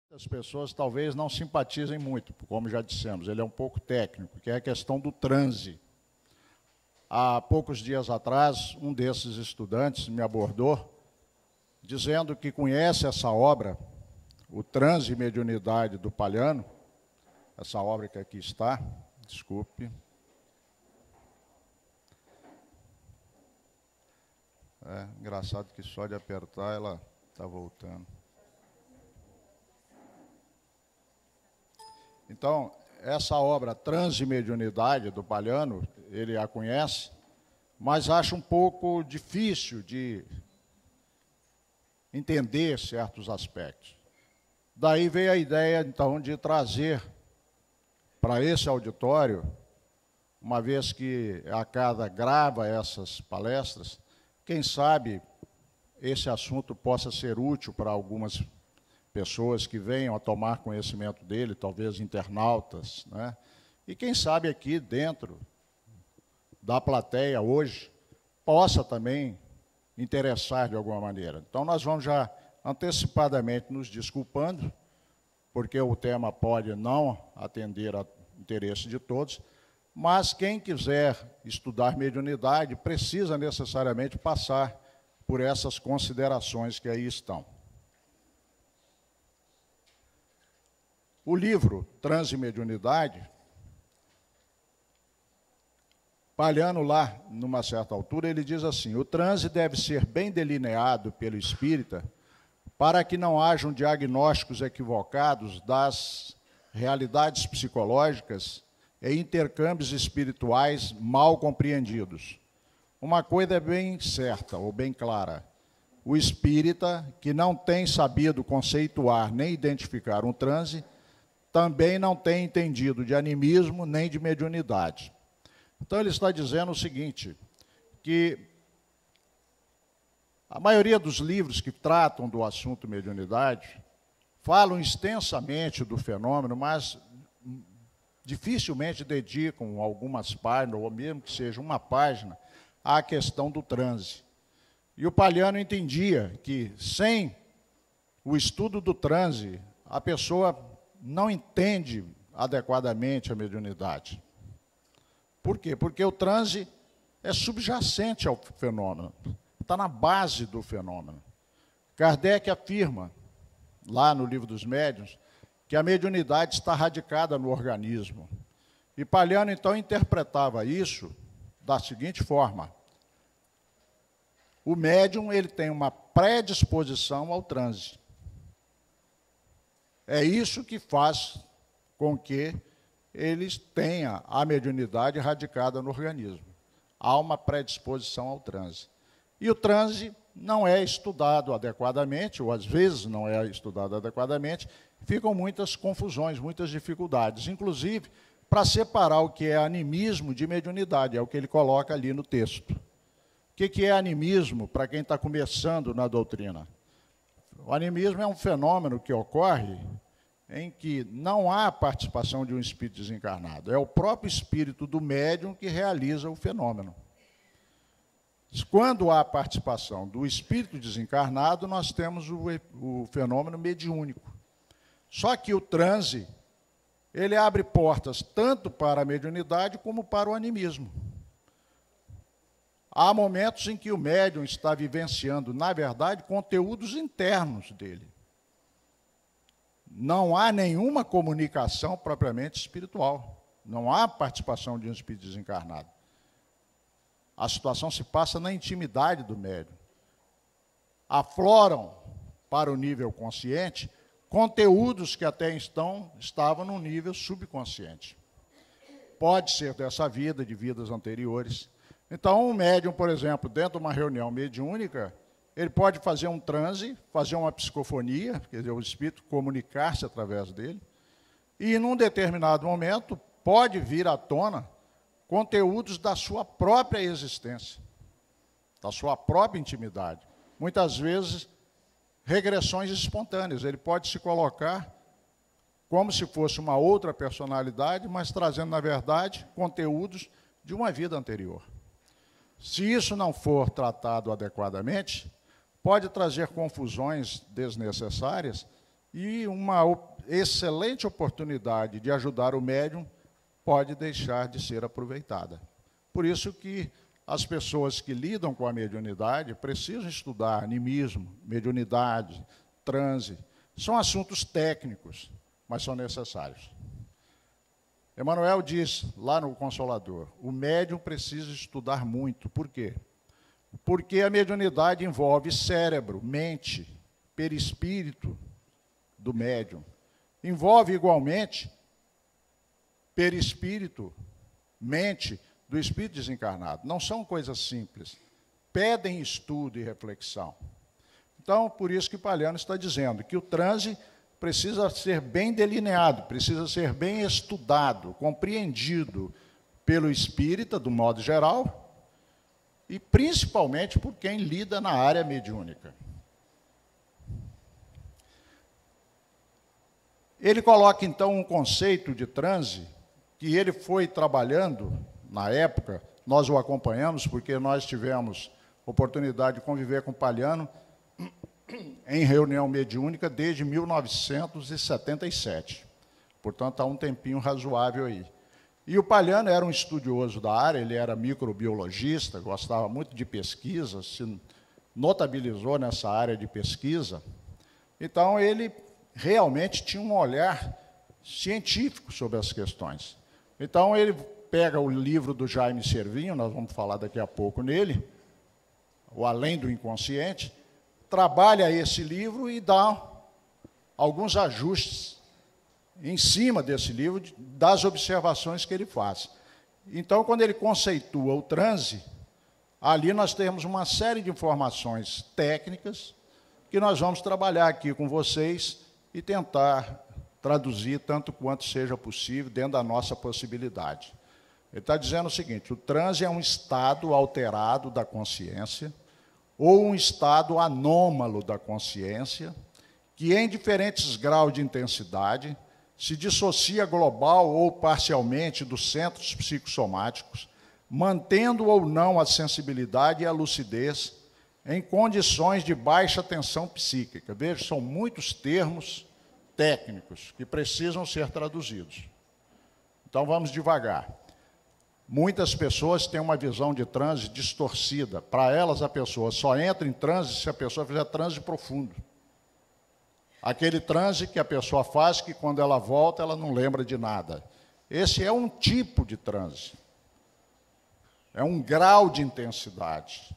As pessoas talvez não simpatizem muito, como já dissemos, ele é um pouco técnico, que é a questão do transe. Há poucos dias atrás, um desses estudantes me abordou, dizendo que conhece essa obra, o Transe e Mediunidade do Palhano, essa obra que aqui está, desculpe. É engraçado que só de apertar ela está voltando. Então, essa obra Transe e Mediunidade do Palhano, ele a conhece, mas acha um pouco difícil de entender certos aspectos. Daí veio a ideia, então, de trazer para esse auditório, uma vez que a CADA grava essas palestras, quem sabe esse assunto possa ser útil para algumas pessoas que venham a tomar conhecimento dele, talvez internautas, né? E quem sabe aqui dentro da plateia hoje possa também interessar de alguma maneira. Então nós vamos já antecipadamente nos desculpando, porque o tema pode não atender ao interesse de todos, mas quem quiser estudar mediunidade precisa necessariamente passar por essas considerações que aí estão. O livro Transe e Mediunidade, Palhano lá, numa certa altura, ele diz assim: o transe deve ser bem delineado pelo espírita para que não hajam diagnósticos equivocados das realidades psicológicas e intercâmbios espirituais mal compreendidos. Uma coisa é bem certa, ou bem clara: o espírita que não tem sabido conceituar nem identificar um transe, também não tem entendido de animismo nem de mediunidade. Então ele está dizendo o seguinte, que a maioria dos livros que tratam do assunto mediunidade falam extensamente do fenômeno, mas dificilmente dedicam algumas páginas, ou mesmo que seja uma página, à questão do transe. E o Palhano entendia que, sem o estudo do transe, a pessoa não entende adequadamente a mediunidade. Por quê? Porque o transe é subjacente ao fenômeno, está na base do fenômeno. Kardec afirma, lá no Livro dos Médiuns, que a mediunidade está radicada no organismo. E Palhano, então, interpretava isso da seguinte forma: o médium ele tem uma predisposição ao transe. É isso que faz com que eles tenham a mediunidade radicada no organismo. Há uma predisposição ao transe. E o transe não é estudado adequadamente, ou às vezes não é estudado adequadamente, ficam muitas confusões, muitas dificuldades, inclusive para separar o que é animismo de mediunidade, é o que ele coloca ali no texto. O que é animismo para quem está começando na doutrina? O animismo é um fenômeno que ocorre em que não há participação de um espírito desencarnado. É o próprio espírito do médium que realiza o fenômeno. Quando há participação do espírito desencarnado, nós temos o fenômeno mediúnico. Só que o transe, ele abre portas tanto para a mediunidade como para o animismo. Há momentos em que o médium está vivenciando, na verdade, conteúdos internos dele. Não há nenhuma comunicação propriamente espiritual. Não há participação de um espírito desencarnado. A situação se passa na intimidade do médium. Afloram para o nível consciente conteúdos que até então estavam no nível subconsciente. Pode ser dessa vida, de vidas anteriores. Então, um médium, por exemplo, dentro de uma reunião mediúnica, ele pode fazer um transe, fazer uma psicofonia, quer dizer, o espírito comunicar-se através dele, e, num determinado momento, pode vir à tona conteúdos da sua própria existência, da sua própria intimidade. Muitas vezes, regressões espontâneas. Ele pode se colocar como se fosse uma outra personalidade, mas trazendo, na verdade, conteúdos de uma vida anterior. Se isso não for tratado adequadamente, pode trazer confusões desnecessárias e uma excelente oportunidade de ajudar o médium pode deixar de ser aproveitada. Por isso que as pessoas que lidam com a mediunidade precisam estudar animismo, mediunidade, transe. São assuntos técnicos, mas são necessários. Emmanuel diz, lá no Consolador, o médium precisa estudar muito. Por quê? Porque a mediunidade envolve cérebro, mente, perispírito do médium. Envolve, igualmente, perispírito, mente do espírito desencarnado. Não são coisas simples. Pedem estudo e reflexão. Então, por isso que Palhano está dizendo que o transe precisa ser bem delineado, precisa ser bem estudado, compreendido pelo espírita, do modo geral, e principalmente por quem lida na área mediúnica. Ele coloca, então, um conceito de transe que ele foi trabalhando na época, nós o acompanhamos, porque nós tivemos oportunidade de conviver com Palhano em reunião mediúnica desde 1977. Portanto, há um tempinho razoável aí. E o Palhano era um estudioso da área, ele era microbiologista, gostava muito de pesquisa, se notabilizou nessa área de pesquisa. Então, ele realmente tinha um olhar científico sobre as questões. Então, ele pega o livro do Jaime Servinho, nós vamos falar daqui a pouco nele, o Além do Inconsciente, trabalha esse livro e dá alguns ajustes em cima desse livro, das observações que ele faz. Então, quando ele conceitua o transe, ali nós temos uma série de informações técnicas que nós vamos trabalhar aqui com vocês e tentar traduzir tanto quanto seja possível dentro da nossa possibilidade. Ele está dizendo o seguinte: o transe é um estado alterado da consciência ou um estado anômalo da consciência que, em diferentes graus de intensidade, se dissocia global ou parcialmente dos centros psicossomáticos, mantendo ou não a sensibilidade e a lucidez em condições de baixa tensão psíquica. Veja, são muitos termos técnicos que precisam ser traduzidos. Então, vamos devagar. Muitas pessoas têm uma visão de transe distorcida. Para elas, a pessoa só entra em transe se a pessoa fizer transe profundo. Aquele transe que a pessoa faz, que quando ela volta, ela não lembra de nada. Esse é um tipo de transe. É um grau de intensidade.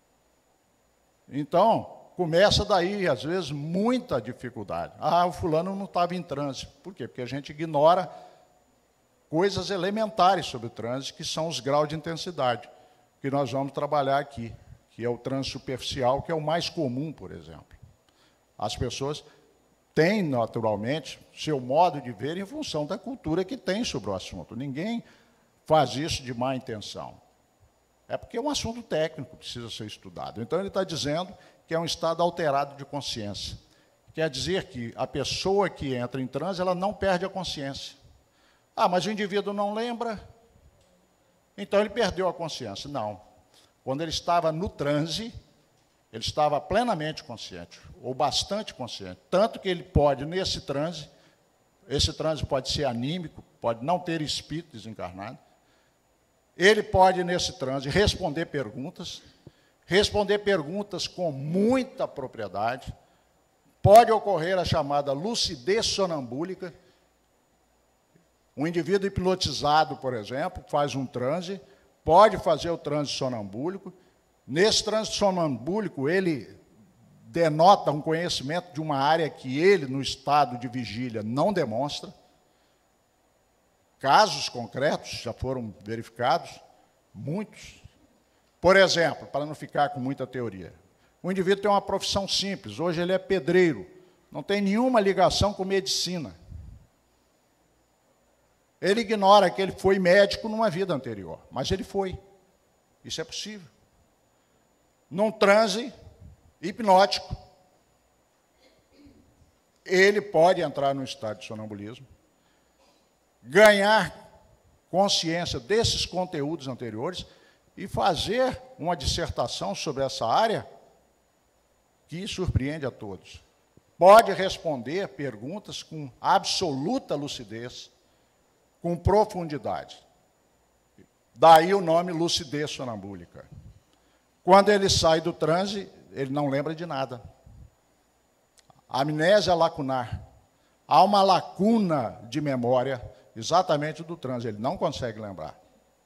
Então, começa daí, às vezes, muita dificuldade. Ah, o fulano não estava em transe. Por quê? Porque a gente ignora coisas elementares sobre o transe, que são os graus de intensidade, que nós vamos trabalhar aqui, que é o transe superficial, que é o mais comum, por exemplo. As pessoas têm, naturalmente, seu modo de ver em função da cultura que tem sobre o assunto. Ninguém faz isso de má intenção. É porque é um assunto técnico, precisa ser estudado. Então, ele está dizendo que é um estado alterado de consciência. Quer dizer que a pessoa que entra em transe, ela não perde a consciência. Ah, mas o indivíduo não lembra, então ele perdeu a consciência. Não. Quando ele estava no transe, ele estava plenamente consciente, ou bastante consciente. Tanto que ele pode, nesse transe, esse transe pode ser anímico, pode não ter espírito desencarnado, ele pode, nesse transe, responder perguntas com muita propriedade, pode ocorrer a chamada lucidez sonambúlica. Um indivíduo hipnotizado, por exemplo, faz um transe, pode fazer o transe sonambúlico. Nesse transe sonambúlico, ele denota um conhecimento de uma área que ele, no estado de vigília, não demonstra. Casos concretos já foram verificados, muitos. Por exemplo, para não ficar com muita teoria, o indivíduo tem uma profissão simples, hoje ele é pedreiro, não tem nenhuma ligação com medicina. Ele ignora que ele foi médico numa vida anterior, mas ele foi. Isso é possível. Num transe hipnótico, ele pode entrar no estado de sonambulismo, ganhar consciência desses conteúdos anteriores e fazer uma dissertação sobre essa área que surpreende a todos. pode responder perguntas com absoluta lucidez, com profundidade. Daí o nome lucidez sonambúlica. Quando ele sai do transe, ele não lembra de nada. Amnésia lacunar. Há uma lacuna de memória exatamente do transe, ele não consegue lembrar.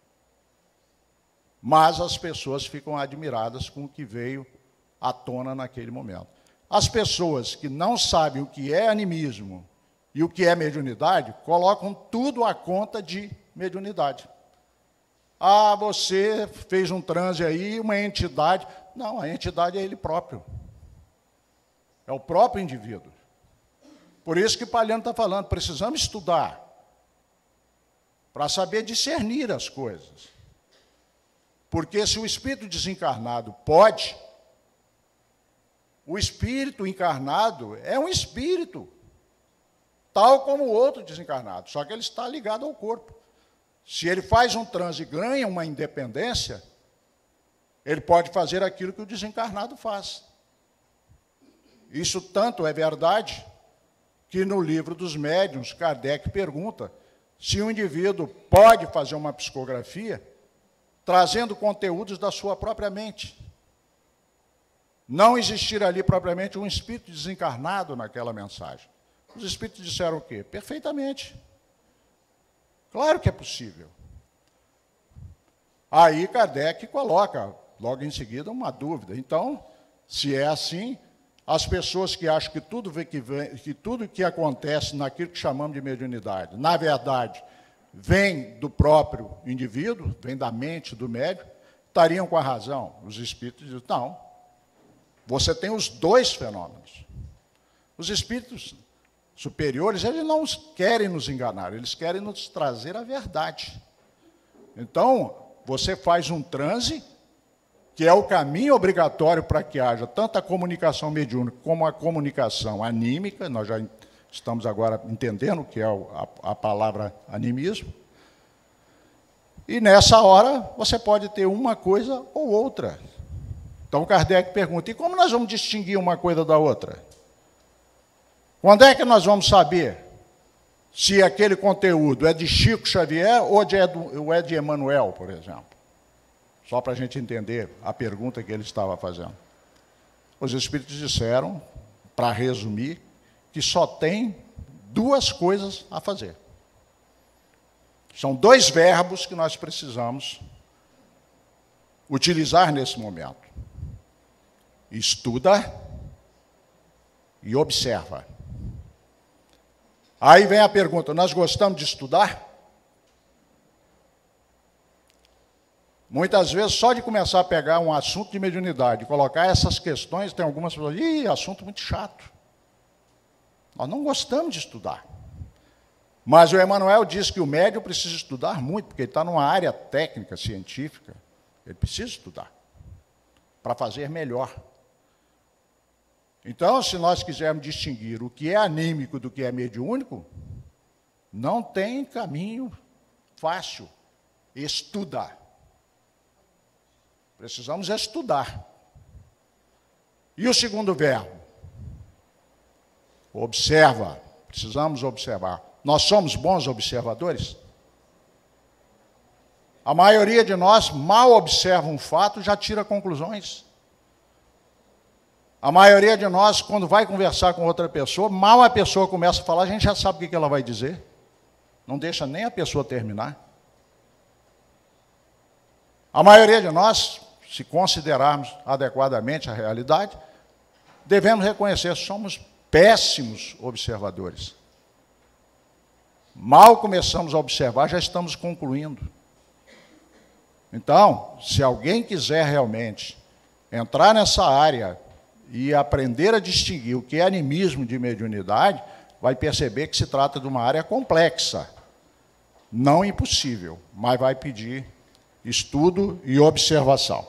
Mas as pessoas ficam admiradas com o que veio à tona naquele momento. As pessoas que não sabem o que é animismo e o que é mediunidade, colocam tudo à conta de mediunidade. Ah, você fez um transe aí, uma entidade. Não, a entidade é ele próprio. É o próprio indivíduo. Por isso que Palhano está falando, precisamos estudar para saber discernir as coisas. Porque se o espírito desencarnado pode, o espírito encarnado é um espírito, tal como o outro desencarnado, só que ele está ligado ao corpo. Se ele faz um transe e ganha uma independência, ele pode fazer aquilo que o desencarnado faz. Isso tanto é verdade que no livro dos médiuns, Kardec pergunta se um indivíduo pode fazer uma psicografia trazendo conteúdos da sua própria mente. Não existir ali propriamente um espírito desencarnado naquela mensagem. Os espíritos disseram o quê? Perfeitamente. Claro que é possível. Aí Kardec coloca, logo em seguida, uma dúvida. Então, se é assim, as pessoas que acham que tudo que acontece naquilo que chamamos de mediunidade, na verdade, vem do próprio indivíduo, vem da mente do médium, estariam com a razão. Os espíritos dizem, não, você tem os dois fenômenos. Os espíritos superiores, eles não querem nos enganar, eles querem nos trazer a verdade. Então, você faz um transe, que é o caminho obrigatório para que haja tanto a comunicação mediúnica como a comunicação anímica, nós já estamos agora entendendo o que é a palavra animismo, e nessa hora você pode ter uma coisa ou outra. Então Kardec pergunta, e como nós vamos distinguir uma coisa da outra? Quando é que nós vamos saber se aquele conteúdo é de Chico Xavier ou é de Emmanuel, por exemplo? Só para a gente entender a pergunta que ele estava fazendo. Os espíritos disseram, para resumir, que só tem duas coisas a fazer. São dois verbos que nós precisamos utilizar nesse momento. Estuda e observa. Aí vem a pergunta, nós gostamos de estudar? Muitas vezes, só de começar a pegar um assunto de mediunidade, colocar essas questões, tem algumas pessoas, assunto muito chato. Nós não gostamos de estudar. Mas o Emmanuel diz que o médium precisa estudar muito, porque ele está numa área técnica, científica. Ele precisa estudar para fazer melhor. Então, se nós quisermos distinguir o que é anímico do que é mediúnico, não tem caminho fácil. Estudar. Precisamos estudar. E o segundo verbo? Observa. Precisamos observar. Nós somos bons observadores? A maioria de nós mal observa um fato e já tira conclusões. A maioria de nós, quando vai conversar com outra pessoa, mal a pessoa começa a falar, a gente já sabe o que ela vai dizer. Não deixa nem a pessoa terminar. A maioria de nós, se considerarmos adequadamente a realidade, devemos reconhecer que somos péssimos observadores. Mal começamos a observar, já estamos concluindo. Então, se alguém quiser realmente entrar nessa área e aprender a distinguir o que é animismo de mediunidade, vai perceber que se trata de uma área complexa. Não impossível, mas vai pedir estudo e observação.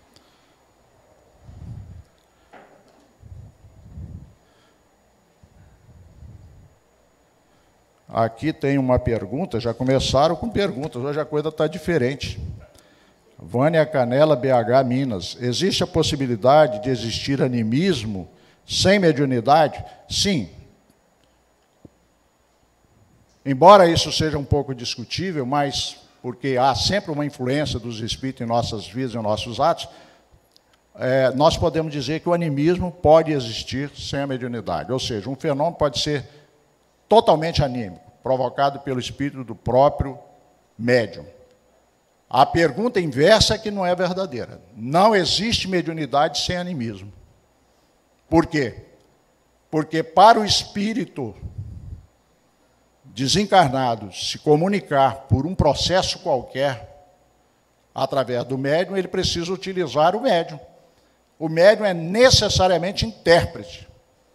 Aqui tem uma pergunta, já começaram com perguntas, hoje a coisa está diferente. Vânia Canela, BH, Minas. Existe a possibilidade de existir animismo sem mediunidade? Sim. Embora isso seja um pouco discutível, mas porque há sempre uma influência dos espíritos em nossas vidas e em nossos atos, nós podemos dizer que o animismo pode existir sem a mediunidade. Ou seja, um fenômeno pode ser totalmente anímico, provocado pelo espírito do próprio médium. A pergunta inversa é que não é verdadeira. Não existe mediunidade sem animismo. Por quê? Porque para o espírito desencarnado se comunicar por um processo qualquer através do médium, ele precisa utilizar o médium. O médium é necessariamente intérprete.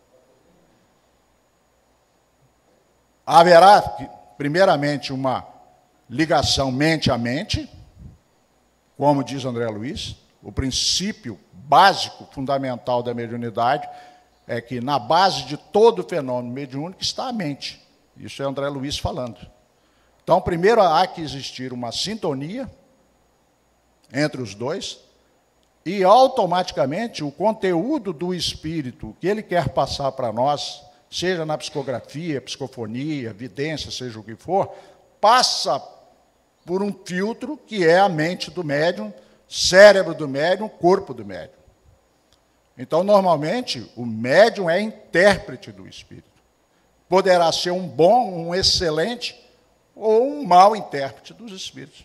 Haverá, primeiramente, uma ligação mente a mente, como diz André Luiz, o princípio básico, fundamental da mediunidade é que na base de todo fenômeno mediúnico está a mente. Isso é André Luiz falando. Então, primeiro há que existir uma sintonia entre os dois e, automaticamente, o conteúdo do espírito que ele quer passar para nós, seja na psicografia, psicofonia, vidência, seja o que for, passa por um filtro que é a mente do médium, cérebro do médium, corpo do médium. Então, normalmente, o médium é intérprete do espírito. Poderá ser um bom, um excelente ou um mau intérprete dos espíritos.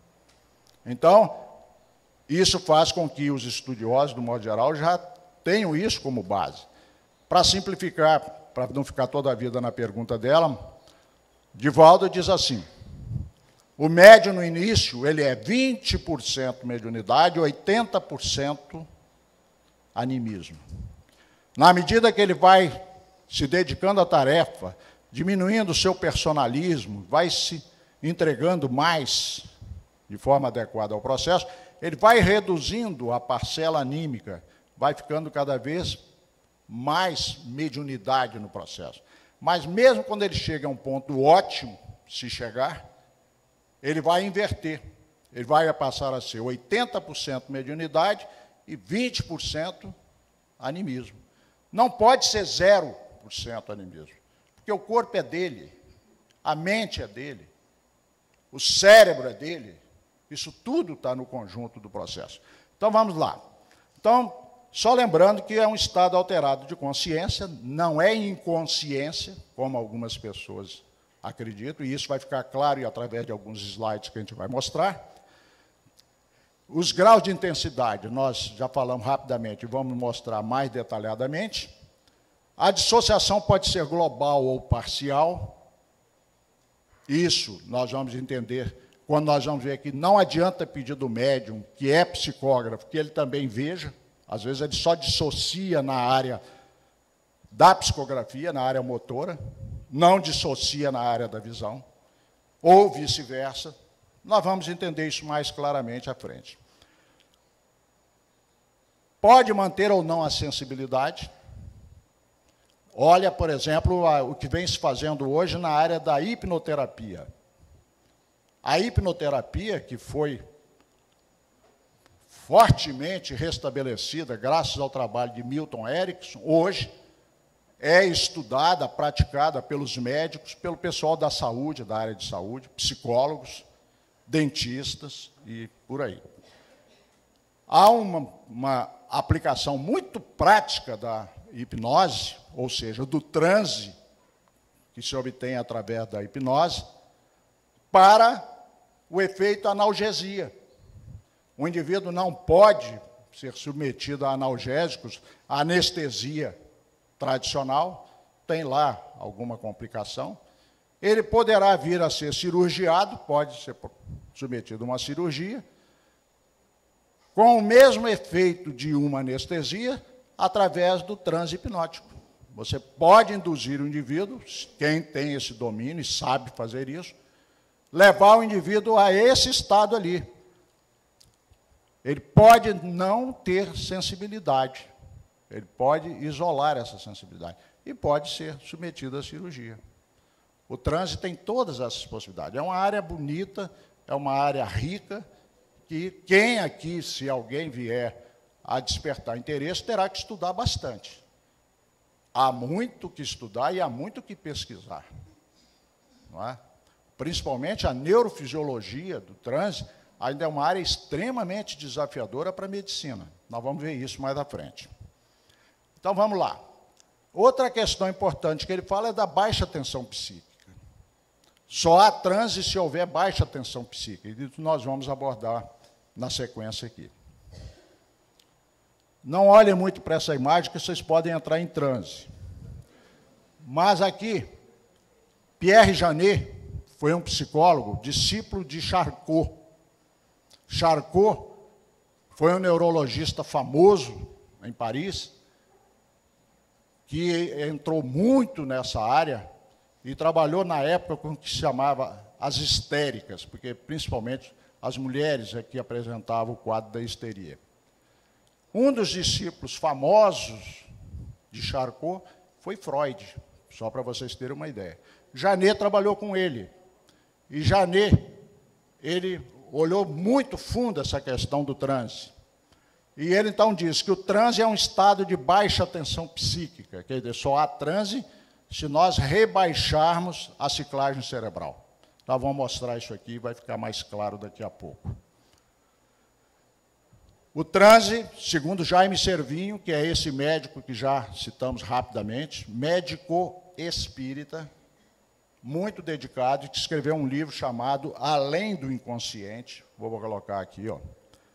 Então, isso faz com que os estudiosos, do modo geral, já tenham isso como base. Para simplificar, para não ficar toda a vida na pergunta dela, Divaldo diz assim: o médium no início, ele é 20% mediunidade, 80% animismo. Na medida que ele vai se dedicando à tarefa, diminuindo o seu personalismo, vai se entregando mais de forma adequada ao processo, ele vai reduzindo a parcela anímica, vai ficando cada vez mais mediunidade no processo. Mas mesmo quando ele chega a um ponto ótimo, se chegar, ele vai inverter. Ele vai passar a ser 80% mediunidade e 20% animismo. Não pode ser 0% animismo, porque o corpo é dele, a mente é dele, o cérebro é dele, isso tudo está no conjunto do processo. Então, vamos lá. Então, só lembrando que é um estado alterado de consciência, não é inconsciência, como algumas pessoas acreditam, e isso vai ficar claro e através de alguns slides que a gente vai mostrar. Os graus de intensidade, nós já falamos rapidamente, vamos mostrar mais detalhadamente. A dissociação pode ser global ou parcial. Isso nós vamos entender quando nós vamos ver que não adianta pedir do médium, que é psicógrafo, que ele também veja. Às vezes ele só dissocia na área da psicografia, na área motora, não dissocia na área da visão, ou vice-versa. Nós vamos entender isso mais claramente à frente. Pode manter ou não a sensibilidade. Olha, por exemplo, o que vem se fazendo hoje na área da hipnoterapia. A hipnoterapia, que foi fortemente restabelecida graças ao trabalho de Milton Erickson, hoje é estudada, praticada pelos médicos, pelo pessoal da saúde, da área de saúde, psicólogos, dentistas e por aí. Há uma aplicação muito prática da hipnose, ou seja, do transe que se obtém através da hipnose, para o efeito analgesia. O indivíduo não pode ser submetido a analgésicos, a anestesia tradicional, tem lá alguma complicação. Ele poderá vir a ser cirurgiado, pode ser submetido a uma cirurgia, com o mesmo efeito de uma anestesia, através do transe hipnótico. Você pode induzir o indivíduo, quem tem esse domínio e sabe fazer isso, levar o indivíduo a esse estado ali. Ele pode não ter sensibilidade, ele pode isolar essa sensibilidade e pode ser submetido à cirurgia. O transe tem todas essas possibilidades. É uma área bonita, é uma área rica, que quem aqui, se alguém vier a despertar interesse, terá que estudar bastante. há muito que estudar e há muito que pesquisar. Não é? Principalmente a neurofisiologia do transe ainda é uma área extremamente desafiadora para a medicina. Nós vamos ver isso mais à frente. Então, vamos lá. Outra questão importante que ele fala é da baixa tensão psíquica. Só há transe se houver baixa tensão psíquica. E isso nós vamos abordar na sequência aqui. Não olhem muito para essa imagem, que vocês podem entrar em transe. Mas aqui, Pierre Janet foi um psicólogo, discípulo de Charcot. Charcot foi um neurologista famoso em Paris, que entrou muito nessa área e trabalhou na época com o que se chamava as histéricas, porque principalmente as mulheres é que apresentavam o quadro da histeria. Um dos discípulos famosos de Charcot foi Freud, só para vocês terem uma ideia. Janet trabalhou com ele. E Janet, ele olhou muito fundo essa questão do transe. E ele, então, diz que o transe é um estado de baixa tensão psíquica, quer dizer, só há transe se nós rebaixarmos a ciclagem cerebral. Nós vamos mostrar isso aqui, vai ficar mais claro daqui a pouco. O transe, segundo Jaime Servinho, que é esse médico que já citamos rapidamente, médico espírita, muito dedicado, que escreveu um livro chamado Além do Inconsciente. Vou colocar aqui, ó.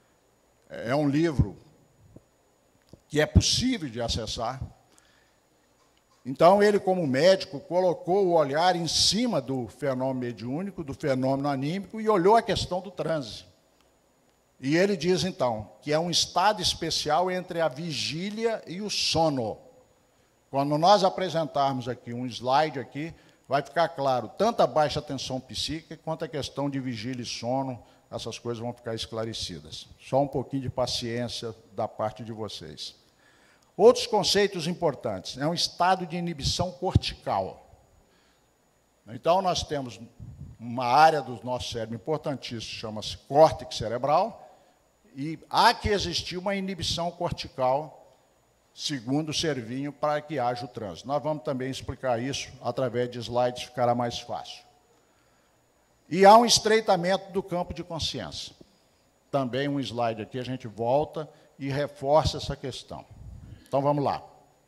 É um livro que é possível de acessar. Então, ele, como médico, colocou o olhar em cima do fenômeno mediúnico, do fenômeno anímico, e olhou a questão do transe. E ele diz, então, que é um estado especial entre a vigília e o sono. Quando nós apresentarmos aqui um slide aqui, vai ficar claro tanto a baixa tensão psíquica quanto a questão de vigília e sono, essas coisas vão ficar esclarecidas. Só um pouquinho de paciência da parte de vocês. Outros conceitos importantes. É um estado de inibição cortical. Então, nós temos uma área do nosso cérebro importantíssima, chama-se córtex cerebral, e há que existir uma inibição cortical, segundo Servinho, para que haja o transe. Nós vamos também explicar isso através de slides, ficará mais fácil. E há um estreitamento do campo de consciência. Também um slide aqui, a gente volta e reforça essa questão. Então, vamos lá.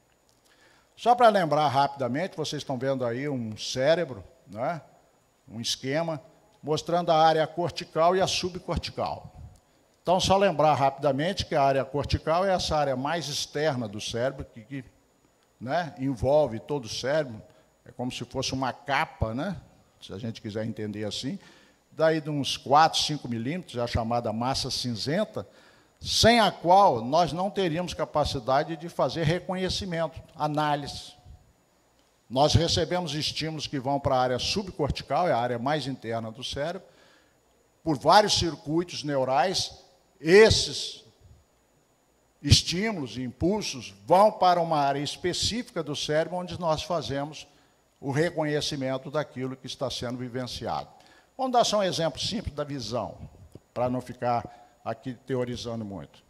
Só para lembrar rapidamente, vocês estão vendo aí um cérebro, né? Um esquema, mostrando a área cortical e a subcortical. Então, só lembrar rapidamente que a área cortical é essa área mais externa do cérebro, que né, envolve todo o cérebro, é como se fosse uma capa, né, se a gente quiser entender assim, daí de uns 4, 5 milímetros, é a chamada massa cinzenta, sem a qual nós não teríamos capacidade de fazer reconhecimento, análise. Nós recebemos estímulos que vão para a área subcortical, é a área mais interna do cérebro, por vários circuitos neurais. Esses estímulos e impulsos vão para uma área específica do cérebro, onde nós fazemos o reconhecimento daquilo que está sendo vivenciado. Vamos dar só um exemplo simples da visão, para não ficar aqui teorizando muito.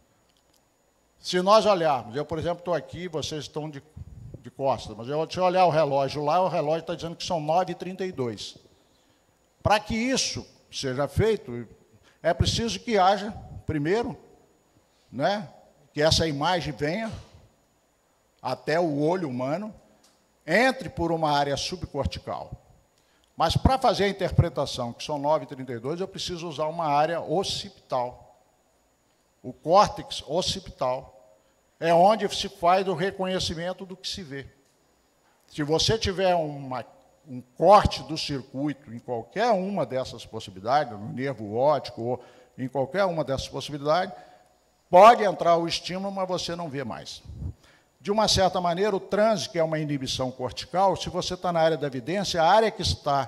Se nós olharmos, eu, por exemplo, estou aqui, vocês estão de costas, mas se eu olhar o relógio lá, o relógio está dizendo que são 9h32. Para que isso seja feito, é preciso que haja, primeiro, né, que essa imagem venha até o olho humano, entre por uma área subcortical. Mas para fazer a interpretação, que são 9h32, eu preciso usar uma área occipital. O córtex occipital é onde se faz o reconhecimento do que se vê. Se você tiver um corte do circuito em qualquer uma dessas possibilidades, no nervo óptico ou em qualquer uma dessas possibilidades, pode entrar o estímulo, mas você não vê mais. De uma certa maneira, o transe, que é uma inibição cortical, se você está na área da evidência, a área que está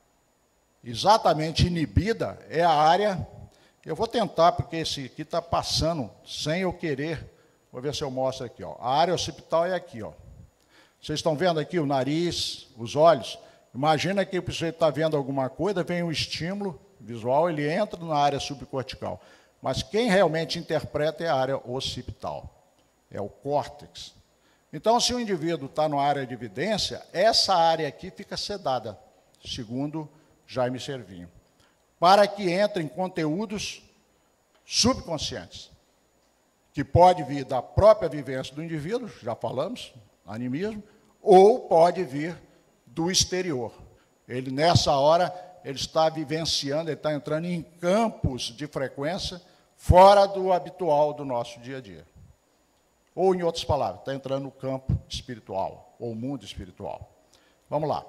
exatamente inibida é a área... Eu vou tentar, porque esse aqui está passando sem eu querer. Vou ver se eu mostro aqui. Ó. A área occipital é aqui. Ó. Vocês estão vendo aqui o nariz, os olhos? Imagina que o sujeito está vendo alguma coisa, vem um estímulo visual, ele entra na área subcortical. Mas quem realmente interpreta é a área occipital, é o córtex. Então, se o indivíduo está na área de evidência, essa área aqui fica sedada, segundo Jaime Servinho, para que entrem conteúdos subconscientes, que pode vir da própria vivência do indivíduo, já falamos, animismo, ou pode vir do exterior. Ele, nessa hora, ele está vivenciando, ele está entrando em campos de frequência fora do habitual do nosso dia a dia. Ou, em outras palavras, está entrando no campo espiritual, ou mundo espiritual. Vamos lá.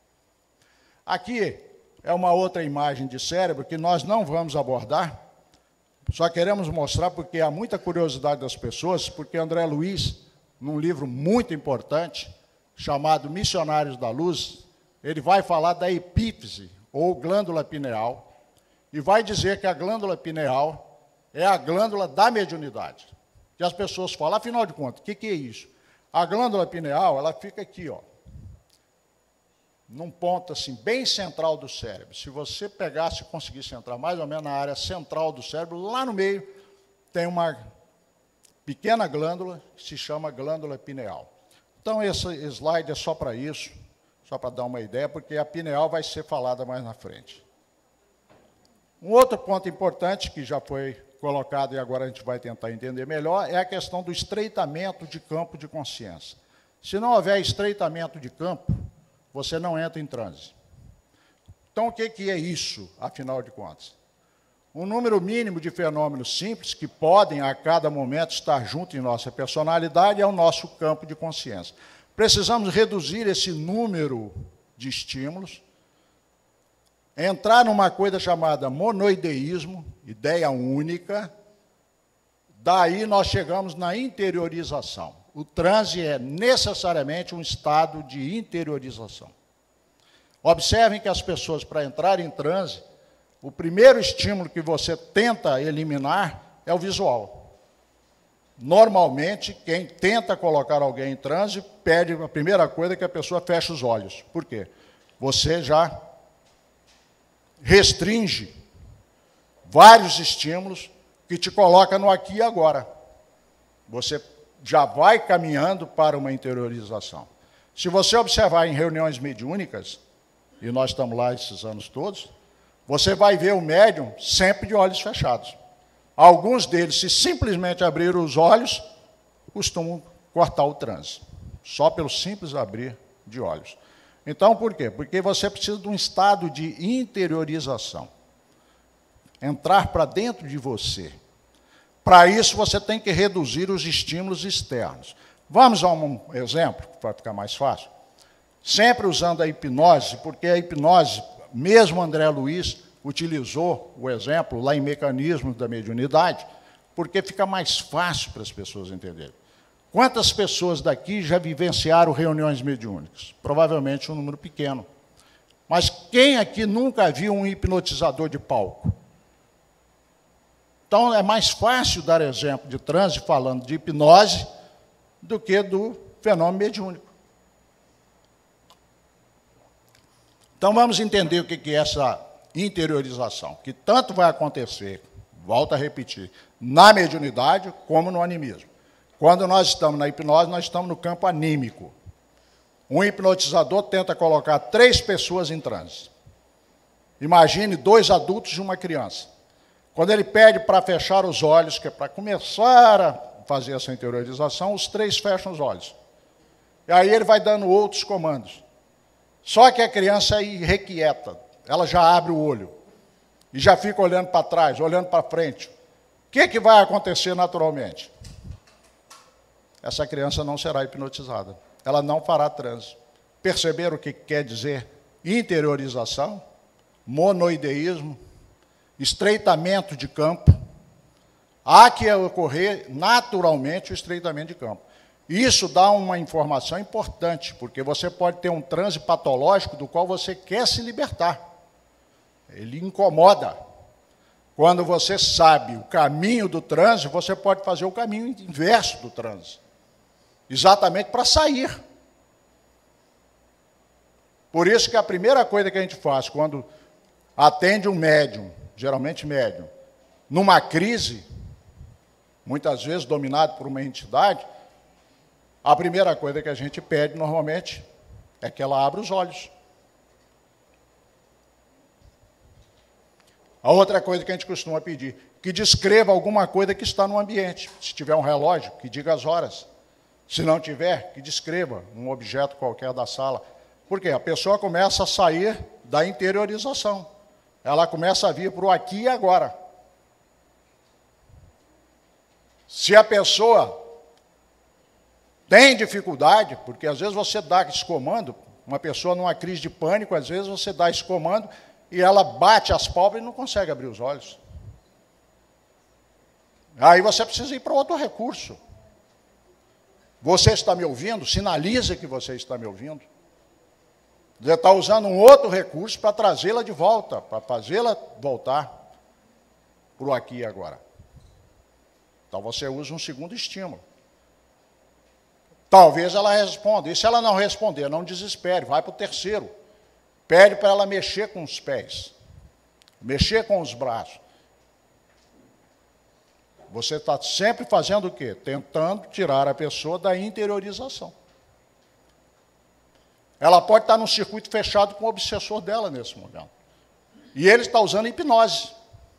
Aqui é uma outra imagem de cérebro que nós não vamos abordar, só queremos mostrar porque há muita curiosidade das pessoas, porque André Luiz, num livro muito importante, chamado Missionários da Luz, ele vai falar da epífise, ou glândula pineal, e vai dizer que a glândula pineal é a glândula da mediunidade. Que as pessoas falam, afinal de contas, o que é isso? A glândula pineal, ela fica aqui, ó, num ponto assim, bem central do cérebro. Se você pegasse e conseguisse entrar mais ou menos na área central do cérebro, lá no meio tem uma pequena glândula que se chama glândula pineal. Então, esse slide é só para isso, só para dar uma ideia, porque a pineal vai ser falada mais na frente. Um outro ponto importante que já foi colocado e agora a gente vai tentar entender melhor é a questão do estreitamento de campo de consciência. Se não houver estreitamento de campo, você não entra em transe. Então, o que é isso, afinal de contas? Um número mínimo de fenômenos simples que podem, a cada momento, estar junto em nossa personalidade é o nosso campo de consciência. Precisamos reduzir esse número de estímulos, entrar numa coisa chamada monoideísmo, ideia única, daí nós chegamos na interiorização. O transe é necessariamente um estado de interiorização. Observem que as pessoas, para entrar em transe, o primeiro estímulo que você tenta eliminar é o visual. Normalmente, quem tenta colocar alguém em transe, pede a primeira coisa que a pessoa feche os olhos. Por quê? Você já restringe vários estímulos que te coloca no aqui e agora. Você já vai caminhando para uma interiorização. Se você observar em reuniões mediúnicas, e nós estamos lá esses anos todos, você vai ver o médium sempre de olhos fechados. Alguns deles, se simplesmente abrir os olhos, costumam cortar o transe, só pelo simples abrir de olhos. Então, por quê? Porque você precisa de um estado de interiorização. Entrar para dentro de você. Para isso, você tem que reduzir os estímulos externos. Vamos a um exemplo, para ficar mais fácil. Sempre usando a hipnose, porque a hipnose, mesmo André Luiz utilizou o exemplo lá em Mecanismos da Mediunidade, porque fica mais fácil para as pessoas entenderem. Quantas pessoas daqui já vivenciaram reuniões mediúnicas? Provavelmente um número pequeno. Mas quem aqui nunca viu um hipnotizador de palco? Então, é mais fácil dar exemplo de transe falando de hipnose do que do fenômeno mediúnico. Então, vamos entender o que é essa interiorização, que tanto vai acontecer, volto a repetir, na mediunidade como no animismo. Quando nós estamos na hipnose, nós estamos no campo anímico. Um hipnotizador tenta colocar 3 pessoas em transe. Imagine 2 adultos e uma criança. Quando ele pede para fechar os olhos, que é para começar a fazer essa interiorização, os 3 fecham os olhos. E aí ele vai dando outros comandos. Só que a criança é irrequieta, ela já abre o olho e já fica olhando para trás, olhando para frente. O que vai acontecer naturalmente? Essa criança não será hipnotizada. Ela não fará transe. Perceberam o que quer dizer interiorização, monoideísmo, estreitamento de campo? Há que ocorrer naturalmente o estreitamento de campo. Isso dá uma informação importante, porque você pode ter um transe patológico do qual você quer se libertar. Ele incomoda. Quando você sabe o caminho do transe, você pode fazer o caminho inverso do transe. Exatamente para sair. Por isso que a primeira coisa que a gente faz quando atende um médium, geralmente médium, numa crise, muitas vezes dominado por uma entidade, A primeira coisa que a gente pede, normalmente, é que ela abra os olhos. A outra coisa que a gente costuma pedir, que descreva alguma coisa que está no ambiente. Se tiver um relógio, que diga as horas. Se não tiver, que descreva um objeto qualquer da sala. Por quê? A pessoa começa a sair da interiorização. Ela começa a vir para o aqui e agora. Se a pessoa tem dificuldade, porque às vezes você dá esse comando, uma pessoa numa crise de pânico, às vezes você dá esse comando e ela bate as pálpebras e não consegue abrir os olhos. Aí você precisa ir para outro recurso. Você está me ouvindo? Sinaliza que você está me ouvindo. Você está usando um outro recurso para trazê-la de volta, para fazê-la voltar para o aqui e agora. Então você usa um segundo estímulo. Talvez ela responda. E se ela não responder, não desespere, vai para o terceiro. Pede para ela mexer com os pés, mexer com os braços. Você está sempre fazendo o quê? Tentando tirar a pessoa da interiorização. Ela pode estar num circuito fechado com o obsessor dela nesse momento. E ele está usando hipnose.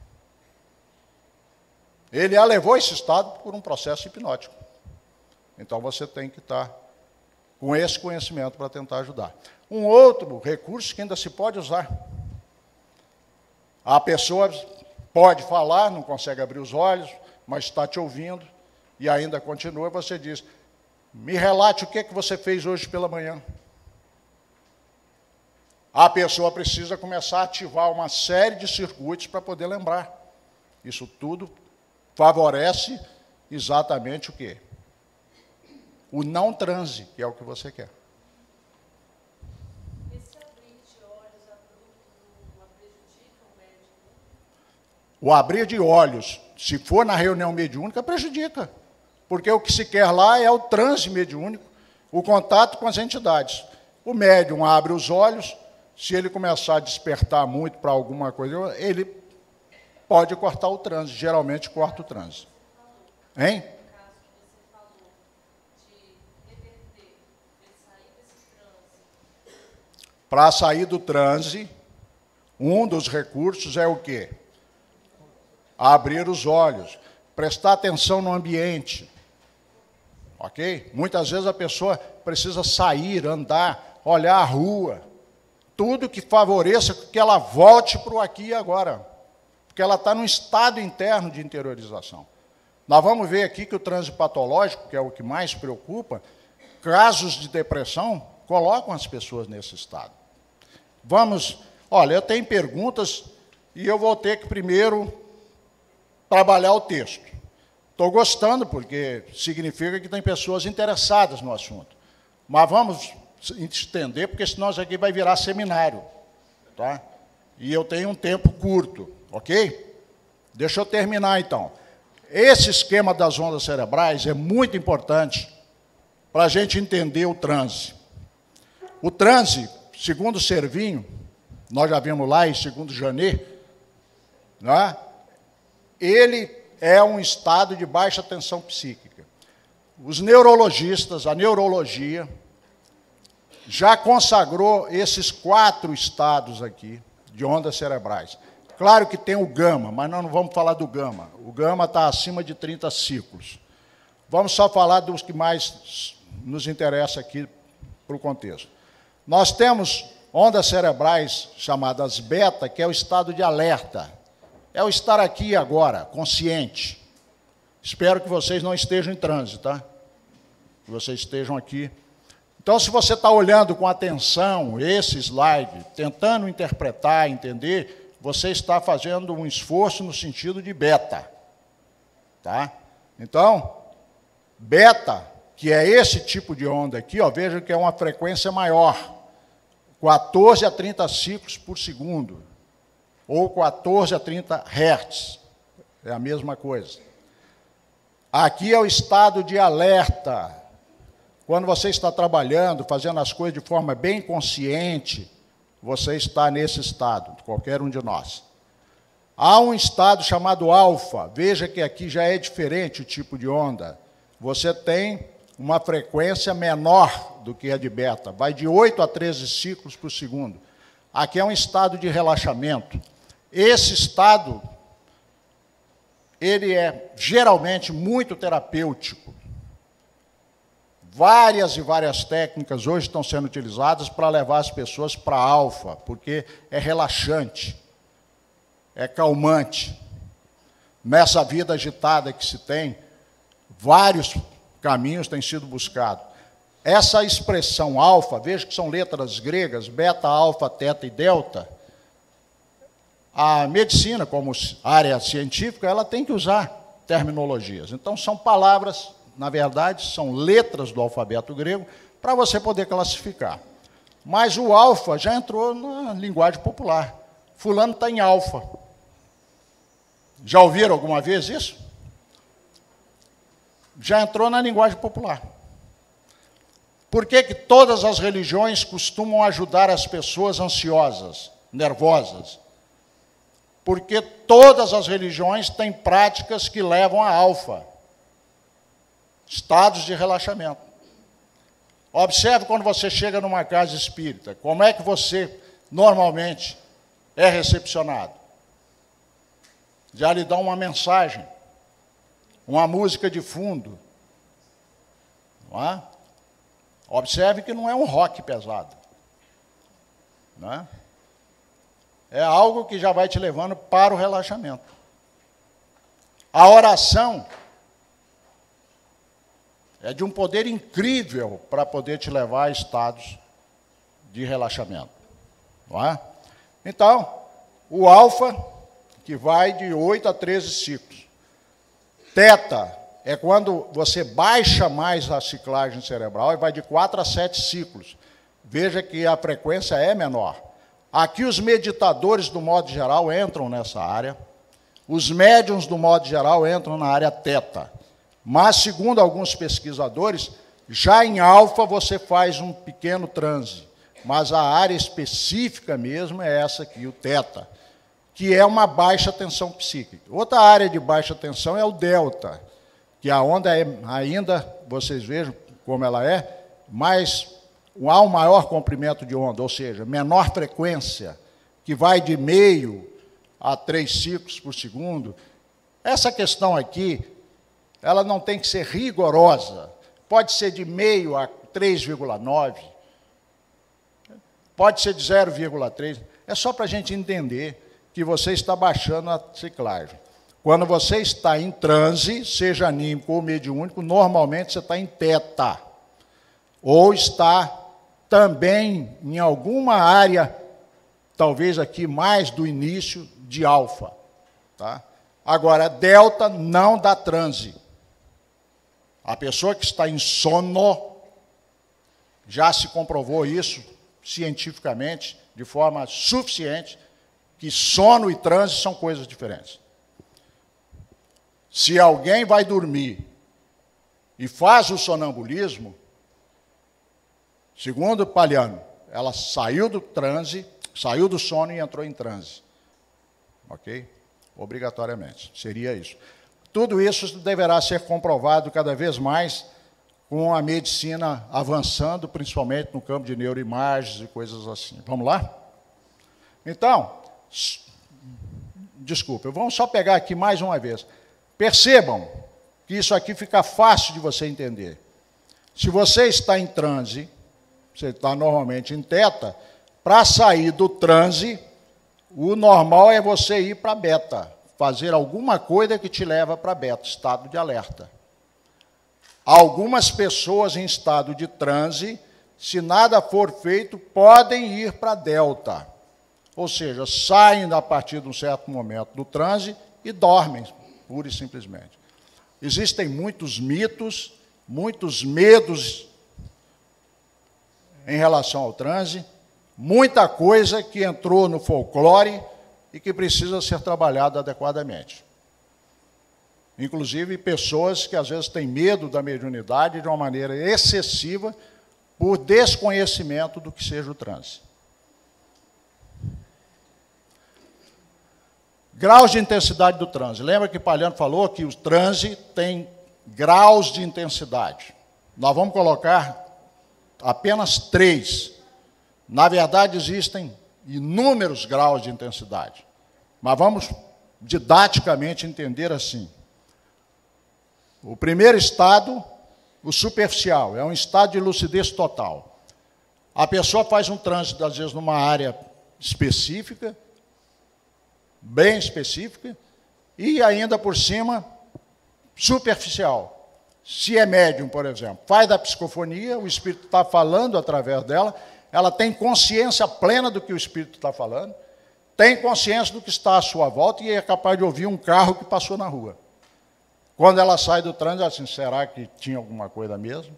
Ele a levou a esse estado por um processo hipnótico. Então você tem que estar com esse conhecimento para tentar ajudar. Um outro recurso que ainda se pode usar. A pessoa pode falar, não consegue abrir os olhos, mas está te ouvindo, e ainda continua, você diz, me relate o que você fez hoje pela manhã. A pessoa precisa começar a ativar uma série de circuitos para poder lembrar. Isso tudo favorece exatamente o quê? O não transe, que é o que você quer. Esse abrir de olhos abrupto não prejudica o médico? O abrir de olhos, se for na reunião mediúnica, prejudica. Porque o que se quer lá é o transe mediúnico, o contato com as entidades. O médium abre os olhos, se ele começar a despertar muito para alguma coisa, ele pode cortar o transe, geralmente corta o transe. Hein? Para sair do transe, um dos recursos é o quê? Abrir os olhos, prestar atenção no ambiente. Ok? Muitas vezes a pessoa precisa sair, andar, olhar a rua. Tudo que favoreça que ela volte para o aqui e agora. Porque ela está num estado interno de interiorização. Nós vamos ver aqui que o transe patológico, que é o que mais preocupa, casos de depressão colocam as pessoas nesse estado. Vamos, olha, eu tenho perguntas e eu vou ter que primeiro trabalhar o texto. Estou gostando, porque significa que tem pessoas interessadas no assunto. Mas vamos estender, porque senão isso aqui vai virar seminário. Tá? E eu tenho um tempo curto, ok? Deixa eu terminar, então. Esse esquema das ondas cerebrais é muito importante para a gente entender o transe. O transe, segundo Servinho, nós já vimos lá, e segundo Janet, né, ele é um estado de baixa tensão psíquica. Os neurologistas, a neurologia, já consagrou esses 4 estados aqui de ondas cerebrais. Claro que tem o gama, mas nós não vamos falar do gama. O gama está acima de 30 ciclos. Vamos só falar dos que mais nos interessa aqui para o contexto. Nós temos ondas cerebrais chamadas beta, que é o estado de alerta. É o estar aqui e agora, consciente. Espero que vocês não estejam em transe, tá? Que vocês estejam aqui. Então, se você está olhando com atenção esse slide, tentando interpretar, entender, você está fazendo um esforço no sentido de beta. Tá? Então, beta, que é esse tipo de onda aqui, ó, veja que é uma frequência maior, 14 a 30 ciclos por segundo, ou 14 a 30 Hz, é a mesma coisa. Aqui é o estado de alerta. Quando você está trabalhando, fazendo as coisas de forma bem consciente, você está nesse estado, qualquer um de nós. Há um estado chamado alfa. Veja que aqui já é diferente o tipo de onda. Você tem uma frequência menor do que a de beta, vai de 8 a 13 ciclos por segundo. Aqui é um estado de relaxamento. Esse estado, ele é geralmente muito terapêutico. Várias e várias técnicas hoje estão sendo utilizadas para levar as pessoas para alfa, porque é relaxante, é calmante. Nessa vida agitada que se tem, vários caminhos têm sido buscados. Essa expressão alfa, veja que são letras gregas, beta, alfa, teta e delta. A medicina, como área científica, ela tem que usar terminologias. Então, são palavras, na verdade, são letras do alfabeto grego, para você poder classificar. Mas o alfa já entrou na linguagem popular. Fulano está em alfa. Já ouviram alguma vez isso? Já entrou na linguagem popular. Por que que todas as religiões costumam ajudar as pessoas ansiosas, nervosas? Porque todas as religiões têm práticas que levam a alfa, estados de relaxamento. Observe quando você chega numa casa espírita, como é que você normalmente é recepcionado. Já lhe dão uma mensagem, uma música de fundo, não é? Observe que não é um rock pesado, não é? É algo que já vai te levando para o relaxamento. A oração é de um poder incrível para poder te levar a estados de relaxamento, não é? Então, o alfa, que vai de 8 a 13 ciclos. Teta é quando você baixa mais a ciclagem cerebral e vai de 4 a 7 ciclos. Veja que a frequência é menor. Aqui os meditadores, do modo geral, entram nessa área. Os médiuns, do modo geral, entram na área teta. Mas, segundo alguns pesquisadores, já em alfa você faz um pequeno transe. Mas a área específica mesmo é essa aqui, o teta, que é uma baixa tensão psíquica. Outra área de baixa tensão é o delta, que a onda é ainda, vocês vejam como ela é, mas há um maior comprimento de onda, ou seja, menor frequência, que vai de meio a 3 ciclos por segundo. Essa questão aqui, ela não tem que ser rigorosa. Pode ser de meio a 3,9, pode ser de 0,3. É só para a gente entender que você está baixando a ciclagem. Quando você está em transe, seja anímico ou mediúnico, normalmente você está em teta. Ou está também em alguma área, talvez aqui mais do início, de alfa. Tá? Agora, delta não dá transe. A pessoa que está em sono, já se comprovou isso cientificamente, de forma suficiente, que sono e transe são coisas diferentes. Se alguém vai dormir e faz o sonambulismo, segundo Paliano, ela saiu do transe, saiu do sono e entrou em transe. Ok? Obrigatoriamente, seria isso. Tudo isso deverá ser comprovado cada vez mais com a medicina avançando, principalmente no campo de neuroimagens e coisas assim. Vamos lá? Então, desculpa, vamos só pegar aqui mais uma vez. Percebam que isso aqui fica fácil de você entender. Se você está em transe, você está normalmente em teta, para sair do transe, o normal é você ir para beta, fazer alguma coisa que te leva para beta, estado de alerta. Algumas pessoas em estado de transe, se nada for feito, podem ir para delta. Ou seja, saem a partir de um certo momento do transe e dormem, pura e simplesmente. Existem muitos mitos, muitos medos em relação ao transe, muita coisa que entrou no folclore e que precisa ser trabalhada adequadamente. Inclusive, pessoas que às vezes têm medo da mediunidade de uma maneira excessiva por desconhecimento do que seja o transe. Graus de intensidade do transe. Lembra que Paliano falou que o transe tem graus de intensidade. nós vamos colocar apenas 3. Na verdade, existem inúmeros graus de intensidade. Mas vamos didaticamente entender assim. O primeiro estado, o superficial, é um estado de lucidez total. A pessoa faz um trânsito, às vezes, numa área específica, bem específica, e ainda por cima, superficial. Se é médium, por exemplo, faz da psicofonia, o espírito está falando através dela, ela tem consciência plena do que o espírito está falando, tem consciência do que está à sua volta e é capaz de ouvir um carro que passou na rua. Quando ela sai do trânsito, ela diz assim, será que tinha alguma coisa mesmo?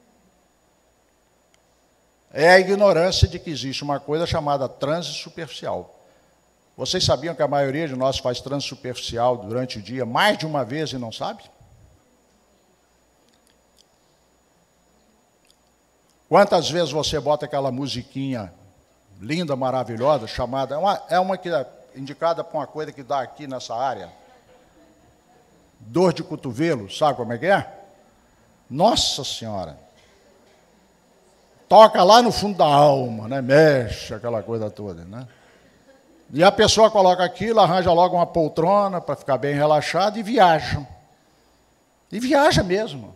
É a ignorância de que existe uma coisa chamada transe superficial. Vocês sabiam que a maioria de nós faz transe superficial durante o dia mais de uma vez e não sabe? Quantas vezes você bota aquela musiquinha linda, maravilhosa, chamada... É uma que é indicada para uma coisa que dá aqui nessa área. Dor de cotovelo, sabe como é que é? Nossa Senhora! Toca lá no fundo da alma, né? Mexe aquela coisa toda, né? E a pessoa coloca aquilo, arranja logo uma poltrona para ficar bem relaxado e viaja. E viaja mesmo.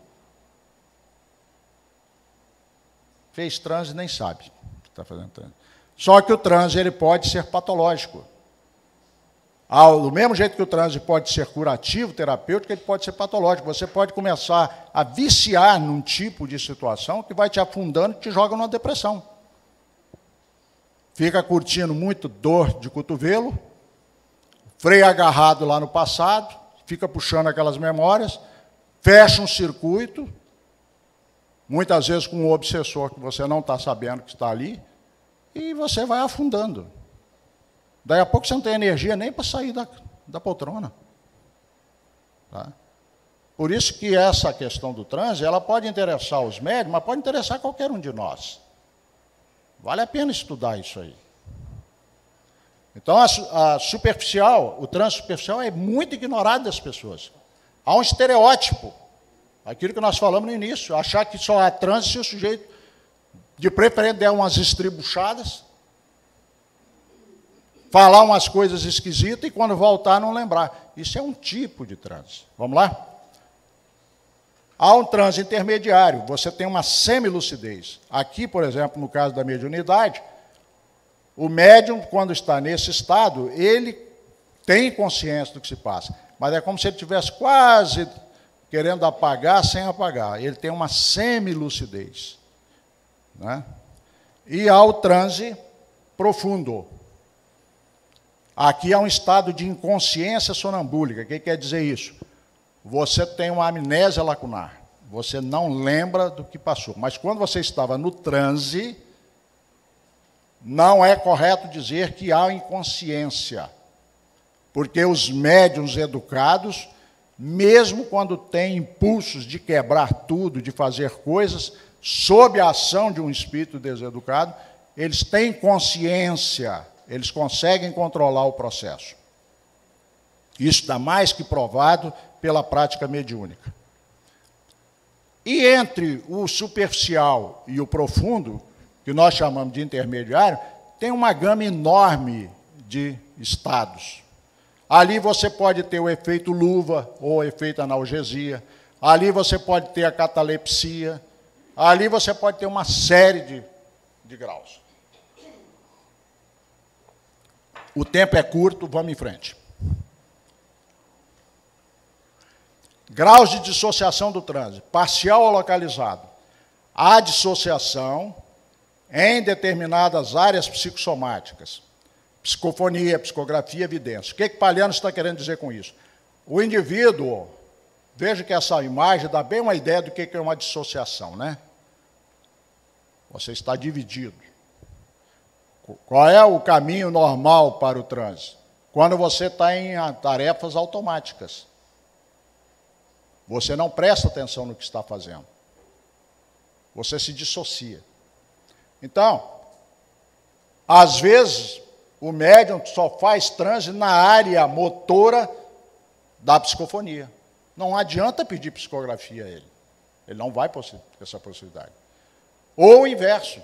Fez transe nem sabe que está fazendo transe. Só que o transe ele pode ser patológico. Do mesmo jeito que o transe pode ser curativo, terapêutico, ele pode ser patológico. Você pode começar a viciar num tipo de situação que vai te afundando e te joga numa depressão. Fica curtindo muito dor de cotovelo, freio agarrado lá no passado, fica puxando aquelas memórias, fecha um circuito, muitas vezes com um obsessor que você não está sabendo que está ali, e você vai afundando. Daí a pouco você não tem energia nem para sair da poltrona. Tá? Por isso que essa questão do transe, ela pode interessar os médiums, mas pode interessar qualquer um de nós. Vale a pena estudar isso aí. Então, a superficial, o transe superficial é muito ignorado das pessoas. Há um estereótipo, aquilo que nós falamos no início, achar que só há transe se o sujeito, de preferência, der umas estribuchadas, falar umas coisas esquisitas e quando voltar não lembrar. Isso é um tipo de transe. Vamos lá? Há um transe intermediário, você tem uma semilucidez. Aqui, por exemplo, no caso da mediunidade, o médium, quando está nesse estado, ele tem consciência do que se passa, mas é como se ele estivesse quase querendo apagar sem apagar. Ele tem uma semilucidez. Né? E há o transe profundo. Aqui há um estado de inconsciência sonambúlica. O que quer dizer isso? Você tem uma amnésia lacunar. Você não lembra do que passou. Mas quando você estava no transe, não é correto dizer que há inconsciência. Porque os médiuns educados, mesmo quando têm impulsos de quebrar tudo, de fazer coisas, sob a ação de um espírito deseducado, eles têm consciência. Eles conseguem controlar o processo. Isso está mais que provado pela prática mediúnica. E entre o superficial e o profundo, que nós chamamos de intermediário, tem uma gama enorme de estados. Ali você pode ter o efeito luva ou o efeito analgesia. Ali você pode ter a catalepsia. Ali você pode ter uma série de graus. O tempo é curto, vamos em frente. Graus de dissociação do transe, parcial ou localizado. Há dissociação em determinadas áreas psicossomáticas. Psicofonia, psicografia, evidência. O que Palhano está querendo dizer com isso? O indivíduo, veja que essa imagem dá bem uma ideia do que é uma dissociação, né? Você está dividido. Qual é o caminho normal para o transe? Quando você está em tarefas automáticas. Você não presta atenção no que está fazendo. Você se dissocia. Então, às vezes, o médium só faz transe na área motora da psicofonia. Não adianta pedir psicografia a ele. Ele não vai ter essa possibilidade. Ou o inverso.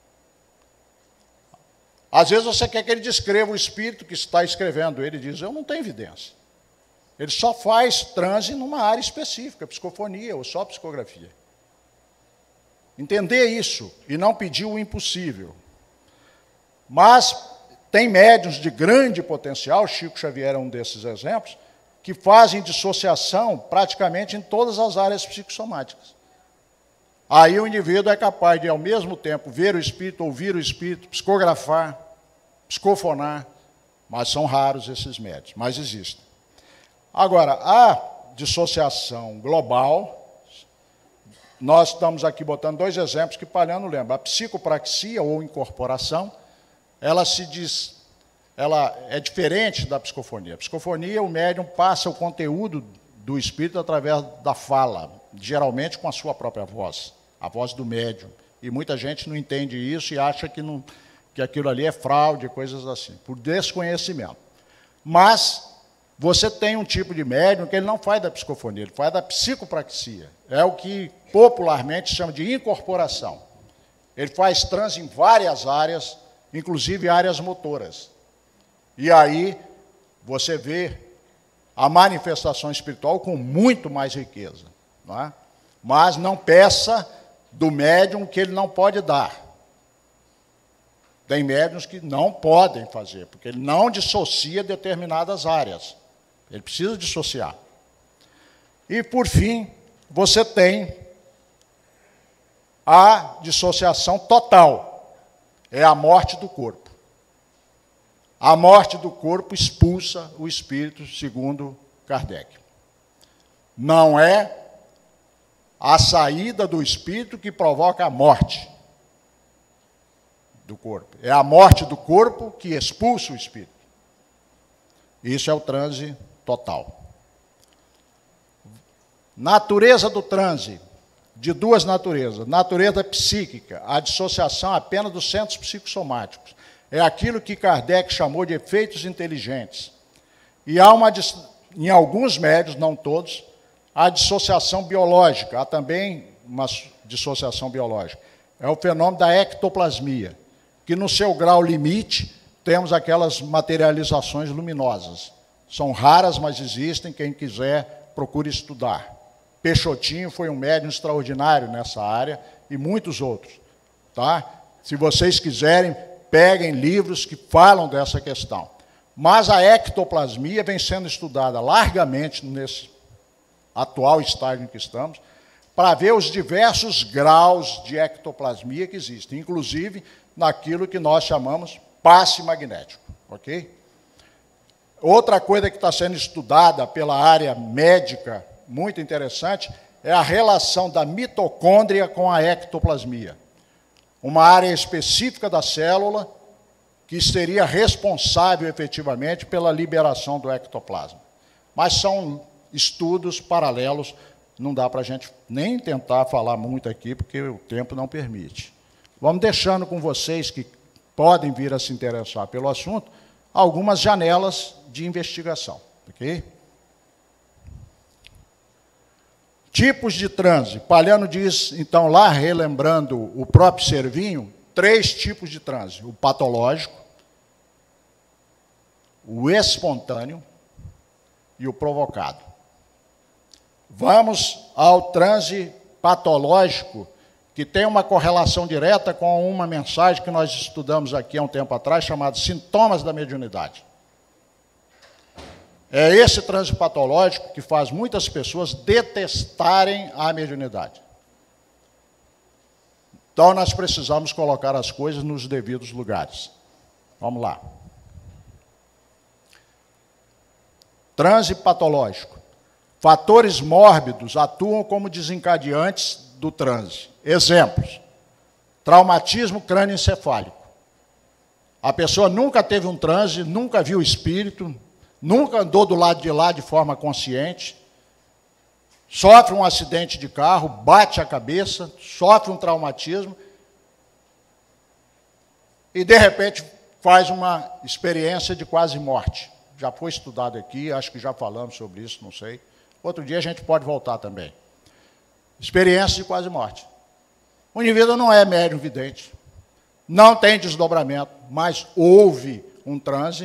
Às vezes você quer que ele descreva o espírito que está escrevendo. Ele diz, eu não tenho evidência. Ele só faz transe numa área específica, psicofonia ou só psicografia. Entender isso e não pedir o impossível. Mas tem médiuns de grande potencial, Chico Xavier é um desses exemplos, que fazem dissociação praticamente em todas as áreas psicossomáticas. Aí o indivíduo é capaz de, ao mesmo tempo, ver o espírito, ouvir o espírito, psicografar, psicofonar, mas são raros esses médiuns, mas existem. Agora, a dissociação global, nós estamos aqui botando dois exemplos que Palhano lembra. A psicopraxia ou incorporação, ela é diferente da psicofonia. A psicofonia, o médium passa o conteúdo do espírito através da fala, geralmente com a sua própria voz, a voz do médium. E muita gente não entende isso e acha que aquilo ali é fraude, coisas assim, por desconhecimento. Mas você tem um tipo de médium que ele não faz da psicofonia, ele faz da psicopraxia. É o que popularmente chama de incorporação. Ele faz transe em várias áreas, inclusive áreas motoras. E aí você vê a manifestação espiritual com muito mais riqueza. Não é? Mas não peça do médium que ele não pode dar. Tem médiuns que não podem fazer, porque ele não dissocia determinadas áreas. Ele precisa dissociar. E, por fim, você tem a dissociação total. É a morte do corpo. A morte do corpo expulsa o espírito, segundo Kardec. Não é a saída do espírito que provoca a morte do corpo. É a morte do corpo que expulsa o espírito. Isso é o transe total. Natureza do transe, de duas naturezas. Natureza psíquica, a dissociação apenas dos centros psicossomáticos. É aquilo que Kardec chamou de efeitos inteligentes. E há em alguns médiuns, não todos, a dissociação biológica. Há também uma dissociação biológica. É o fenômeno da ectoplasmia, que no seu grau limite temos aquelas materializações luminosas. São raras, mas existem. Quem quiser, procure estudar. Peixotinho foi um médium extraordinário nessa área e muitos outros. Tá? Se vocês quiserem, peguem livros que falam dessa questão. Mas a ectoplasmia vem sendo estudada largamente nesse atual estágio em que estamos, para ver os diversos graus de ectoplasmia que existem, inclusive naquilo que nós chamamos passe magnético. Ok? Outra coisa que está sendo estudada pela área médica, muito interessante, é a relação da mitocôndria com a ectoplasmia. Uma área específica da célula que seria responsável efetivamente pela liberação do ectoplasma. Mas são estudos paralelos, não dá para a gente nem tentar falar muito aqui, porque o tempo não permite. Vamos deixando com vocês que podem vir a se interessar pelo assunto, algumas janelas de investigação. Ok? Tipos de transe. Palhano diz, então, lá, relembrando o próprio Servinho, 3 tipos de transe. O patológico, o espontâneo e o provocado. Vamos ao transe patológico, que tem uma correlação direta com uma mensagem que nós estudamos aqui há um tempo atrás, chamada Sintomas da Mediunidade. É esse transe patológico que faz muitas pessoas detestarem a mediunidade. Então, nós precisamos colocar as coisas nos devidos lugares. Vamos lá. Transe patológico. Fatores mórbidos atuam como desencadeantes do transe. Exemplos. Traumatismo crânioencefálico. A pessoa nunca teve um transe, nunca viu espírito, nunca andou do lado de lá de forma consciente, sofre um acidente de carro, bate a cabeça, sofre um traumatismo e, de repente, faz uma experiência de quase morte. Já foi estudado aqui, acho que já falamos sobre isso, não sei. Outro dia a gente pode voltar também. Experiência de quase morte. O indivíduo não é médium vidente, não tem desdobramento, mas houve um transe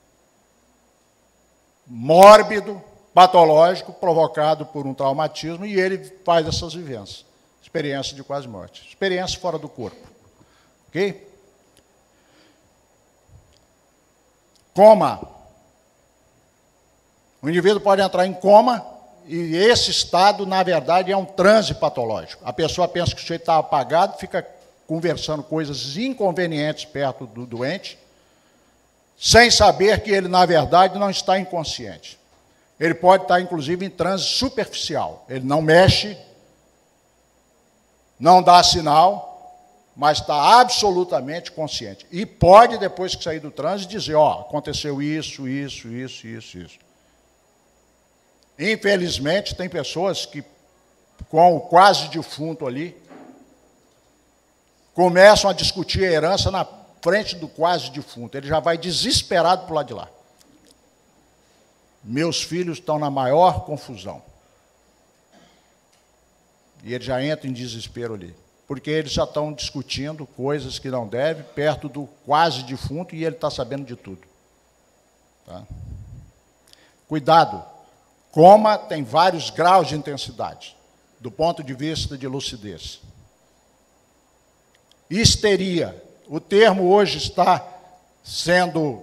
mórbido, patológico, provocado por um traumatismo, e ele faz essas vivências. Experiência de quase morte. Experiência fora do corpo. Ok? Coma. O indivíduo pode entrar em coma, e esse estado, na verdade, é um transe patológico. A pessoa pensa que o sujeito está apagado, fica conversando coisas inconvenientes perto do doente, sem saber que ele, na verdade, não está inconsciente. Ele pode estar, inclusive, em transe superficial. Ele não mexe, não dá sinal, mas está absolutamente consciente. E pode, depois que sair do transe, dizer, ó, aconteceu isso. Infelizmente, tem pessoas que, com o quase defunto ali, começam a discutir a herança na frente do quase defunto. Ele já vai desesperado para o lado de lá. Meus filhos estão na maior confusão. E ele já entra em desespero ali. Porque eles já estão discutindo coisas que não devem, perto do quase defunto, e ele está sabendo de tudo. Tá? Cuidado. Coma tem vários graus de intensidade, do ponto de vista de lucidez. Histeria. O termo hoje está sendo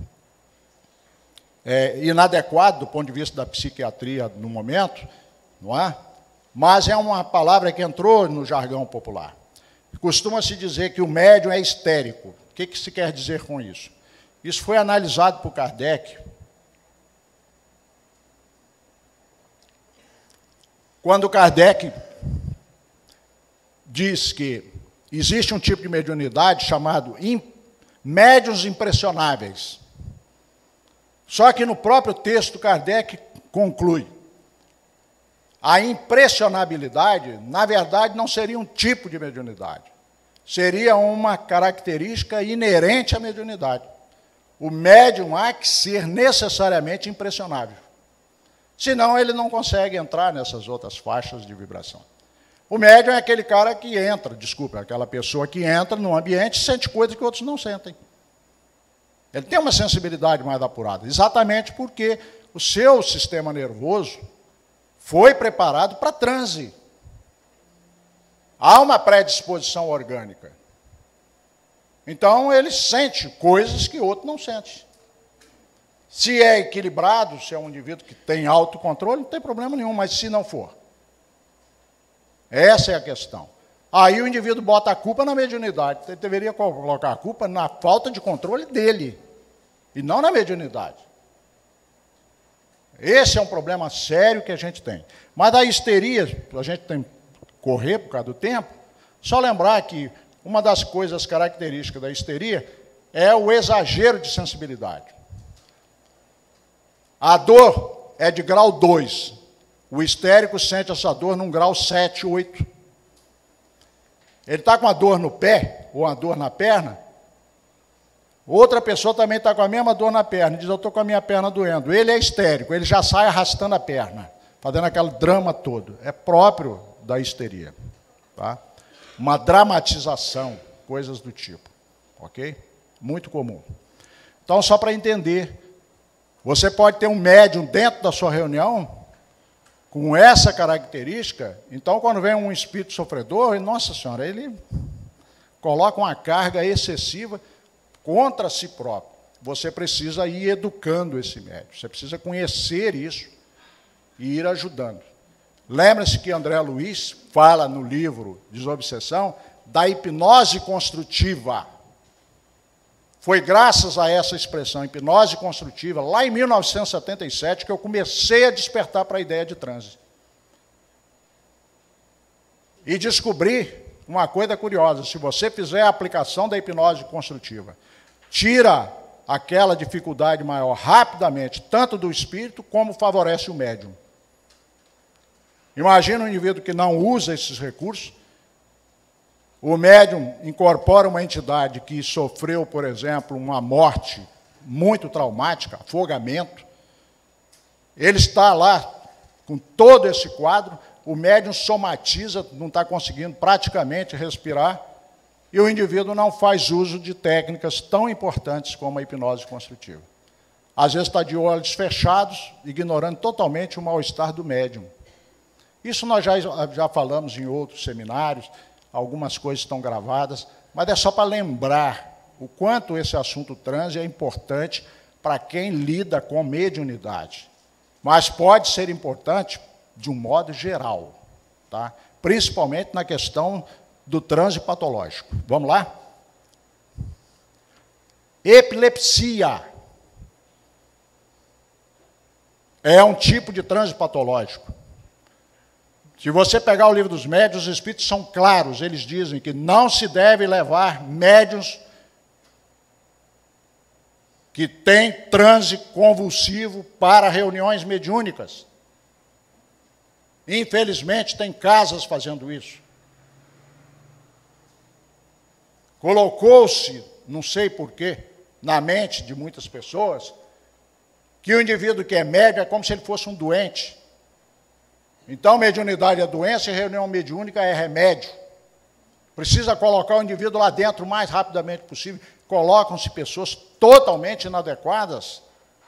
inadequado do ponto de vista da psiquiatria no momento, não é? Mas é uma palavra que entrou no jargão popular. Costuma-se dizer que o médium é histérico. O que se quer dizer com isso? Isso foi analisado por Kardec. Quando Kardec diz que existe um tipo de mediunidade chamado médiuns impressionáveis. Só que no próprio texto Kardec conclui: a impressionabilidade, na verdade, não seria um tipo de mediunidade. Seria uma característica inerente à mediunidade. O médium há que ser necessariamente impressionável. Senão ele não consegue entrar nessas outras faixas de vibração. O médium é aquele cara que entra, aquela pessoa que entra num ambiente e sente coisas que outros não sentem. Ele tem uma sensibilidade mais apurada, exatamente porque o seu sistema nervoso foi preparado para transe. Há uma predisposição orgânica. Então, ele sente coisas que outro não sente. Se é equilibrado, se é um indivíduo que tem autocontrole, não tem problema nenhum, mas se não for. Essa é a questão. Aí o indivíduo bota a culpa na mediunidade. Ele deveria colocar a culpa na falta de controle dele, e não na mediunidade. Esse é um problema sério que a gente tem. Mas da histeria, a gente tem que correr por causa do tempo, só lembrar que uma das coisas características da histeria é o exagero de sensibilidade. A dor é de grau 2. O histérico sente essa dor num grau 7, 8. Ele está com a dor no pé, ou a dor na perna, outra pessoa também está com a mesma dor na perna, diz, eu estou com a minha perna doendo. Ele é histérico, ele já sai arrastando a perna, fazendo aquele drama todo. É próprio da histeria. Tá? Uma dramatização, coisas do tipo. Ok? Muito comum. Então, só para entender, você pode ter um médium dentro da sua reunião com essa característica. Então, quando vem um espírito sofredor, nossa senhora, ele coloca uma carga excessiva contra si próprio. Você precisa ir educando esse médium. Você precisa conhecer isso e ir ajudando. Lembra-se que André Luiz fala no livro Desobsessão da hipnose construtiva. Foi graças a essa expressão, hipnose construtiva, lá em 1977, que eu comecei a despertar para a ideia de transe. E descobri uma coisa curiosa: se você fizer a aplicação da hipnose construtiva, tira aquela dificuldade maior rapidamente, tanto do espírito, como favorece o médium. Imagina um indivíduo que não usa esses recursos. O médium incorpora uma entidade que sofreu, por exemplo, uma morte muito traumática, afogamento. Ele está lá com todo esse quadro, o médium somatiza, não está conseguindo praticamente respirar, e o indivíduo não faz uso de técnicas tão importantes como a hipnose construtiva. Às vezes está de olhos fechados, ignorando totalmente o mal-estar do médium. Isso nós já falamos em outros seminários, algumas coisas estão gravadas, mas é só para lembrar o quanto esse assunto transe é importante para quem lida com mediunidade. Mas pode ser importante de um modo geral, tá? Principalmente na questão do transe patológico. Vamos lá? Epilepsia é um tipo de transe patológico. Se você pegar o livro dos médiuns, os espíritos são claros, eles dizem que não se deve levar médiuns que têm transe convulsivo para reuniões mediúnicas. Infelizmente, tem casas fazendo isso. Colocou-se, não sei porquê, na mente de muitas pessoas, que o indivíduo que é médium é como se ele fosse um doente. Então, mediunidade é doença e reunião mediúnica é remédio. Precisa colocar o indivíduo lá dentro o mais rapidamente possível. Colocam-se pessoas totalmente inadequadas.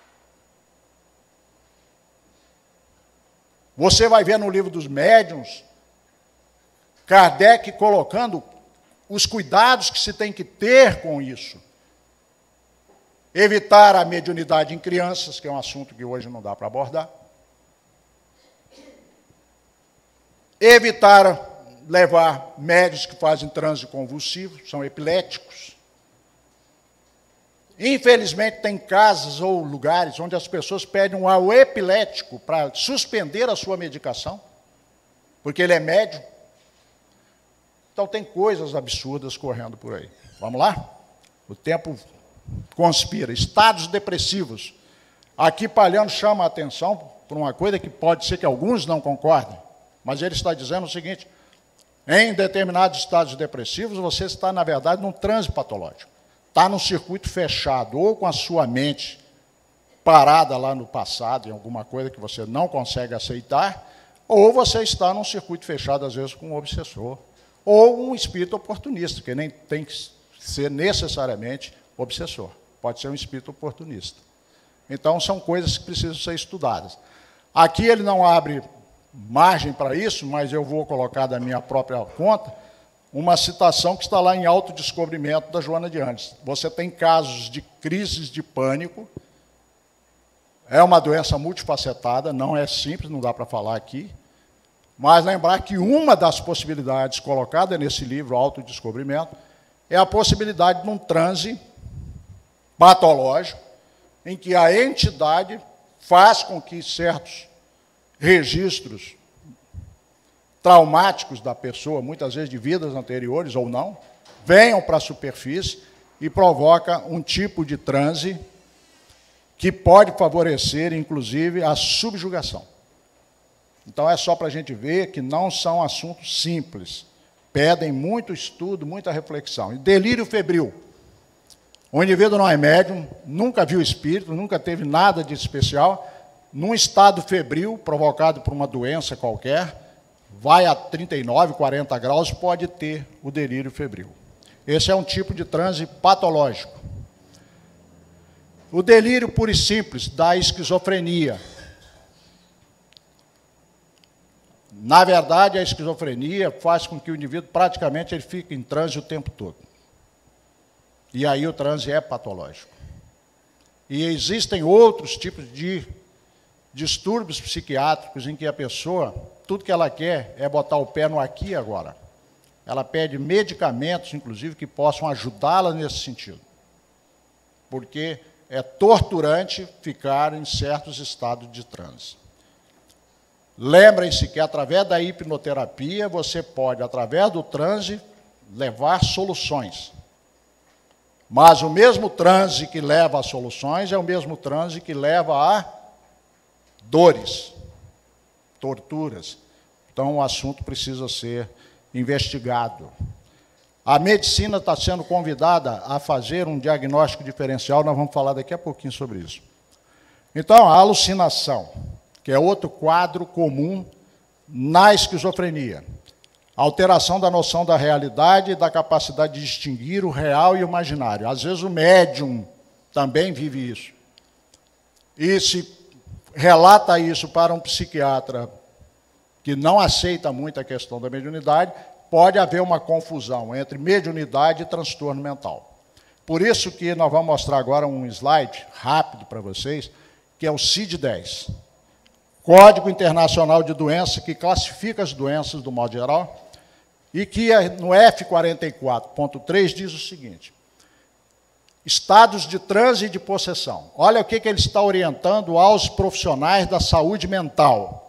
Você vai ver no livro dos médiuns, Kardec colocando os cuidados que se tem que ter com isso. Evitar a mediunidade em crianças, que é um assunto que hoje não dá para abordar. Evitar levar médiuns que fazem transe convulsivo, são epiléticos. Infelizmente, tem casas ou lugares onde as pessoas pedem ao epilético para suspender a sua medicação, porque ele é médium. Então, tem coisas absurdas correndo por aí. Vamos lá? O tempo conspira. Estados depressivos. Aqui, Palhano chama a atenção por uma coisa que pode ser que alguns não concordem, mas ele está dizendo o seguinte: em determinados estados depressivos, você está, na verdade, num transe patológico. Está num circuito fechado, ou com a sua mente parada lá no passado, em alguma coisa que você não consegue aceitar, ou você está num circuito fechado, às vezes, com um obsessor, ou um espírito oportunista, que nem tem que ser necessariamente obsessor. Pode ser um espírito oportunista. Então, são coisas que precisam ser estudadas. Aqui ele não abre margem para isso, mas eu vou colocar da minha própria conta uma citação que está lá em Autodescobrimento, da Joana de Andes. Você tem casos de crises de pânico, é uma doença multifacetada, não é simples, não dá para falar aqui, mas lembrar que uma das possibilidades colocada nesse livro, Autodescobrimento, é a possibilidade de um transe patológico, em que a entidade faz com que certos registros traumáticos da pessoa, muitas vezes de vidas anteriores ou não, venham para a superfície e provoca um tipo de transe que pode favorecer, inclusive, a subjugação. Então, é só para a gente ver que não são assuntos simples. Pedem muito estudo, muita reflexão. E delírio febril. O indivíduo não é médium, nunca viu espírito, nunca teve nada de especial. Num estado febril, provocado por uma doença qualquer, vai a 39, 40 graus, pode ter o delírio febril. Esse é um tipo de transe patológico. O delírio puro e simples da esquizofrenia. Na verdade, a esquizofrenia faz com que o indivíduo praticamente ele fique em transe o tempo todo. E aí o transe é patológico. E existem outros tipos de distúrbios psiquiátricos em que a pessoa, tudo que ela quer é botar o pé no aqui e agora. Ela pede medicamentos, inclusive, que possam ajudá-la nesse sentido. Porque é torturante ficar em certos estados de transe. Lembrem-se que, através da hipnoterapia, você pode, através do transe, levar soluções. Mas o mesmo transe que leva a soluções é o mesmo transe que leva a dores, torturas. Então, o assunto precisa ser investigado. A medicina está sendo convidada a fazer um diagnóstico diferencial, nós vamos falar daqui a pouquinho sobre isso. Então, a alucinação, que é outro quadro comum na esquizofrenia. Alteração da noção da realidade e da capacidade de distinguir o real e o imaginário. Às vezes o médium também vive isso. E se relata isso para um psiquiatra que não aceita muito a questão da mediunidade, pode haver uma confusão entre mediunidade e transtorno mental. Por isso que nós vamos mostrar agora um slide rápido para vocês, que é o CID-10, Código Internacional de Doenças, que classifica as doenças do modo geral, e que no F44.3 diz o seguinte: estados de transe e de possessão. Olha o que ele está orientando aos profissionais da saúde mental.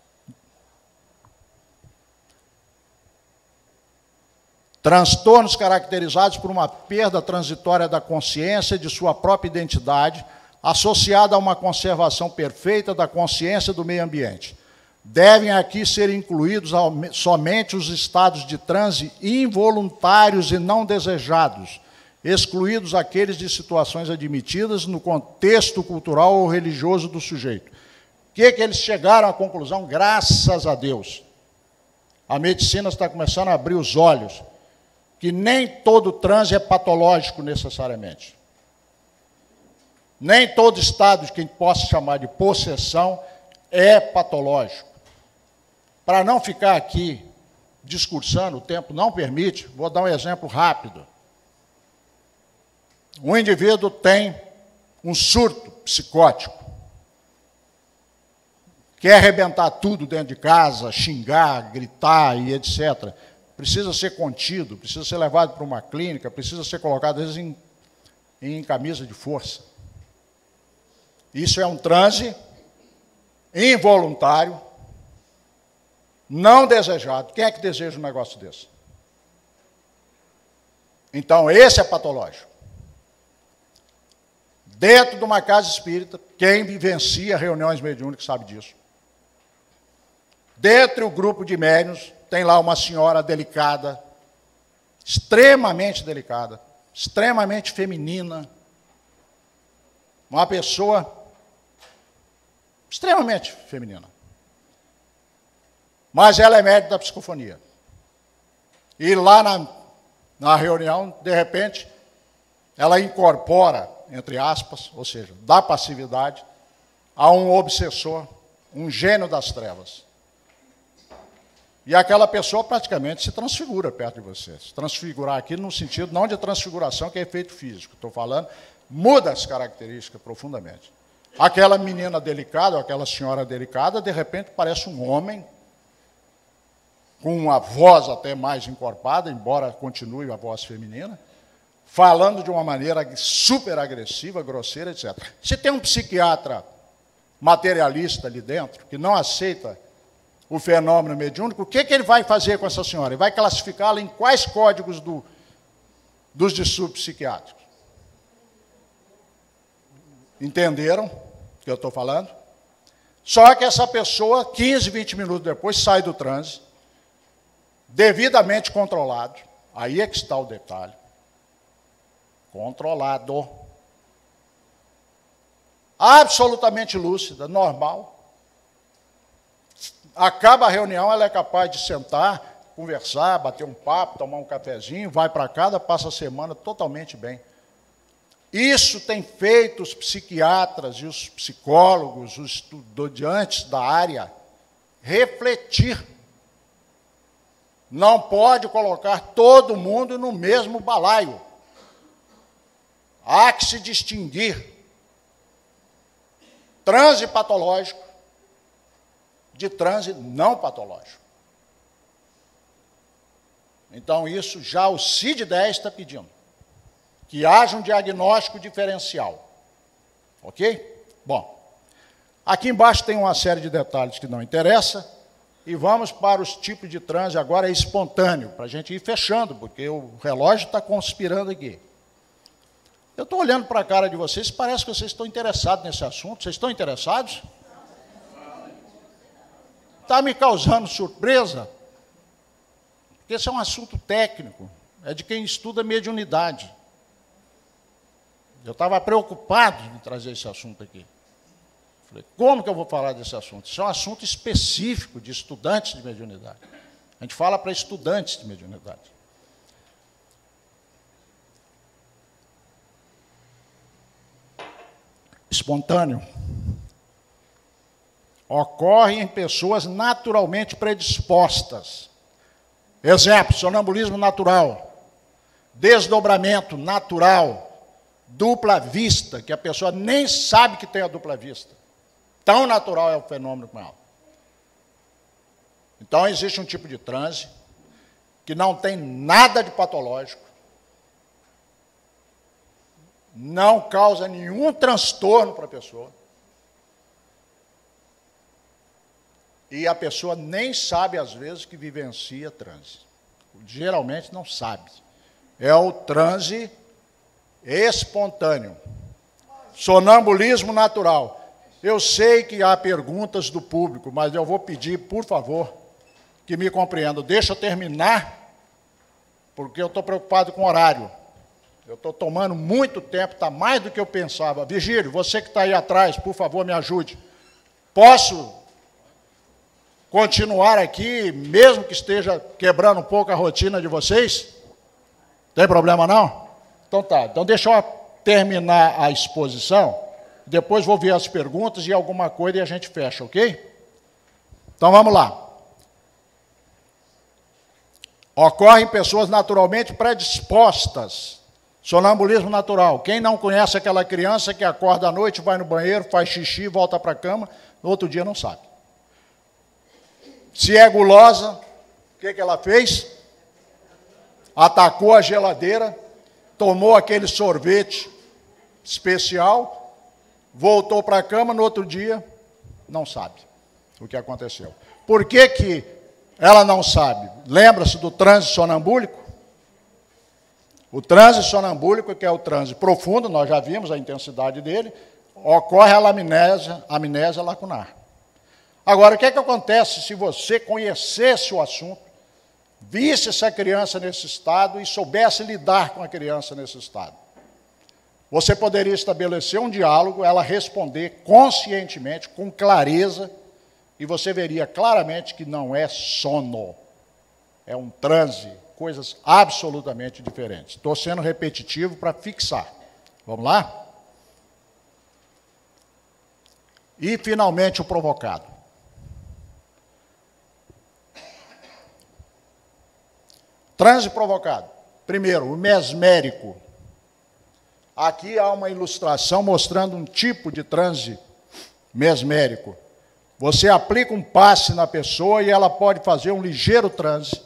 Transtornos caracterizados por uma perda transitória da consciência e de sua própria identidade, associada a uma conservação perfeita da consciência do meio ambiente. Devem aqui ser incluídos somente os estados de transe involuntários e não desejados, excluídos aqueles de situações admitidas no contexto cultural ou religioso do sujeito. O que eles chegaram à conclusão? Graças a Deus. A medicina está começando a abrir os olhos, que nem todo transe é patológico necessariamente. Nem todo estado que a gente possa chamar de possessão é patológico. Para não ficar aqui discursando, o tempo não permite, vou dar um exemplo rápido. Um indivíduo tem um surto psicótico, quer arrebentar tudo dentro de casa, xingar, gritar e etc. Precisa ser contido, precisa ser levado para uma clínica, precisa ser colocado, às vezes, em camisa de força. Isso é um transe involuntário, não desejado. Quem é que deseja um negócio desse? Então, esse é patológico. Dentro de uma casa espírita, quem vivencia reuniões mediúnicas sabe disso. Dentro do grupo de médiuns, tem lá uma senhora delicada, extremamente feminina, uma pessoa extremamente feminina. Mas ela é médium da psicofonia. E lá na reunião, de repente, ela incorpora, entre aspas, ou seja, dá passividade a um obsessor, um gênio das trevas. E aquela pessoa praticamente se transfigura perto de você. Se transfigurar aqui no sentido não de transfiguração, que é efeito físico, estou falando, muda as características profundamente. Aquela menina delicada, aquela senhora delicada, de repente parece um homem, com uma voz até mais encorpada, embora continue a voz feminina, falando de uma maneira super agressiva, grosseira, etc. Se tem um psiquiatra materialista ali dentro, que não aceita o fenômeno mediúnico, o que ele vai fazer com essa senhora? Ele vai classificá-la em quais códigos dos distúrbios psiquiátricos? Entenderam o que eu estou falando? Só que essa pessoa, 15, 20 minutos depois, sai do transe, devidamente controlado. Aí é que está o detalhe. Controlado. Absolutamente lúcida, normal. Acaba a reunião, ela é capaz de sentar, conversar, bater um papo, tomar um cafezinho, vai para casa, passa a semana totalmente bem. Isso tem feito os psiquiatras e os psicólogos, os estudantes da área, refletir. Não pode colocar todo mundo no mesmo balaio. Há que se distinguir transe patológico de transe não patológico. Então, isso já o CID-10 está pedindo. Que haja um diagnóstico diferencial. Ok? Bom, aqui embaixo tem uma série de detalhes que não interessa, e vamos para os tipos de transe agora espontâneo, para a gente ir fechando, porque o relógio está conspirando aqui. Eu estou olhando para a cara de vocês, parece que vocês estão interessados nesse assunto. Vocês estão interessados? Está me causando surpresa, porque esse é um assunto técnico, é de quem estuda mediunidade. Eu estava preocupado em trazer esse assunto aqui. Falei, como que eu vou falar desse assunto? Isso é um assunto específico de estudantes de mediunidade. A gente fala para estudantes de mediunidade. Espontâneo. Ocorre em pessoas naturalmente predispostas. Exemplo, sonambulismo natural, desdobramento natural, dupla vista, que a pessoa nem sabe que tem a dupla vista. Tão natural é o fenômeno com ela. Então, existe um tipo de transe que não tem nada de patológico, não causa nenhum transtorno para a pessoa, e a pessoa nem sabe, às vezes, que vivencia transe. Geralmente não sabe. É o transe espontâneo. Sonambulismo natural. Eu sei que há perguntas do público, mas eu vou pedir, por favor, que me compreendam. Deixa eu terminar, porque eu estou preocupado com o horário. Eu estou tomando muito tempo, está mais do que eu pensava. Vigílio, você que está aí atrás, por favor, me ajude. Posso continuar aqui, mesmo que esteja quebrando um pouco a rotina de vocês? Tem problema não? Então tá, então deixa eu terminar a exposição, depois vou ver as perguntas e alguma coisa e a gente fecha, ok? Então vamos lá. Ocorre em pessoas naturalmente predispostas. Sonambulismo natural. Quem não conhece aquela criança que acorda à noite, vai no banheiro, faz xixi, volta para a cama, no outro dia não sabe. Se é gulosa, o que ela fez? Atacou a geladeira, tomou aquele sorvete especial, voltou para a cama, no outro dia, não sabe o que aconteceu. Por que que ela não sabe? Lembra-se do transe sonambúlico? O transe sonambúlico, que é o transe profundo, nós já vimos a intensidade dele, ocorre a amnésia lacunar. Agora, o que é que acontece se você conhecesse o assunto, visse essa criança nesse estado e soubesse lidar com a criança nesse estado? Você poderia estabelecer um diálogo, ela responder conscientemente, com clareza, e você veria claramente que não é sono, é um transe, coisas absolutamente diferentes. Estou sendo repetitivo para fixar. Vamos lá? E, finalmente, o provocado. Transe provocado. Primeiro, o mesmérico. Aqui há uma ilustração mostrando um tipo de transe mesmérico. Você aplica um passe na pessoa e ela pode fazer um ligeiro transe.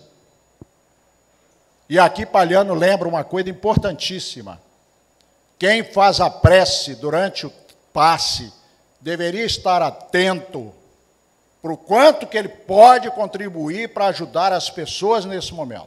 E aqui Palhano lembra uma coisa importantíssima. Quem faz a prece durante o passe deveria estar atento para o quanto que ele pode contribuir para ajudar as pessoas nesse momento.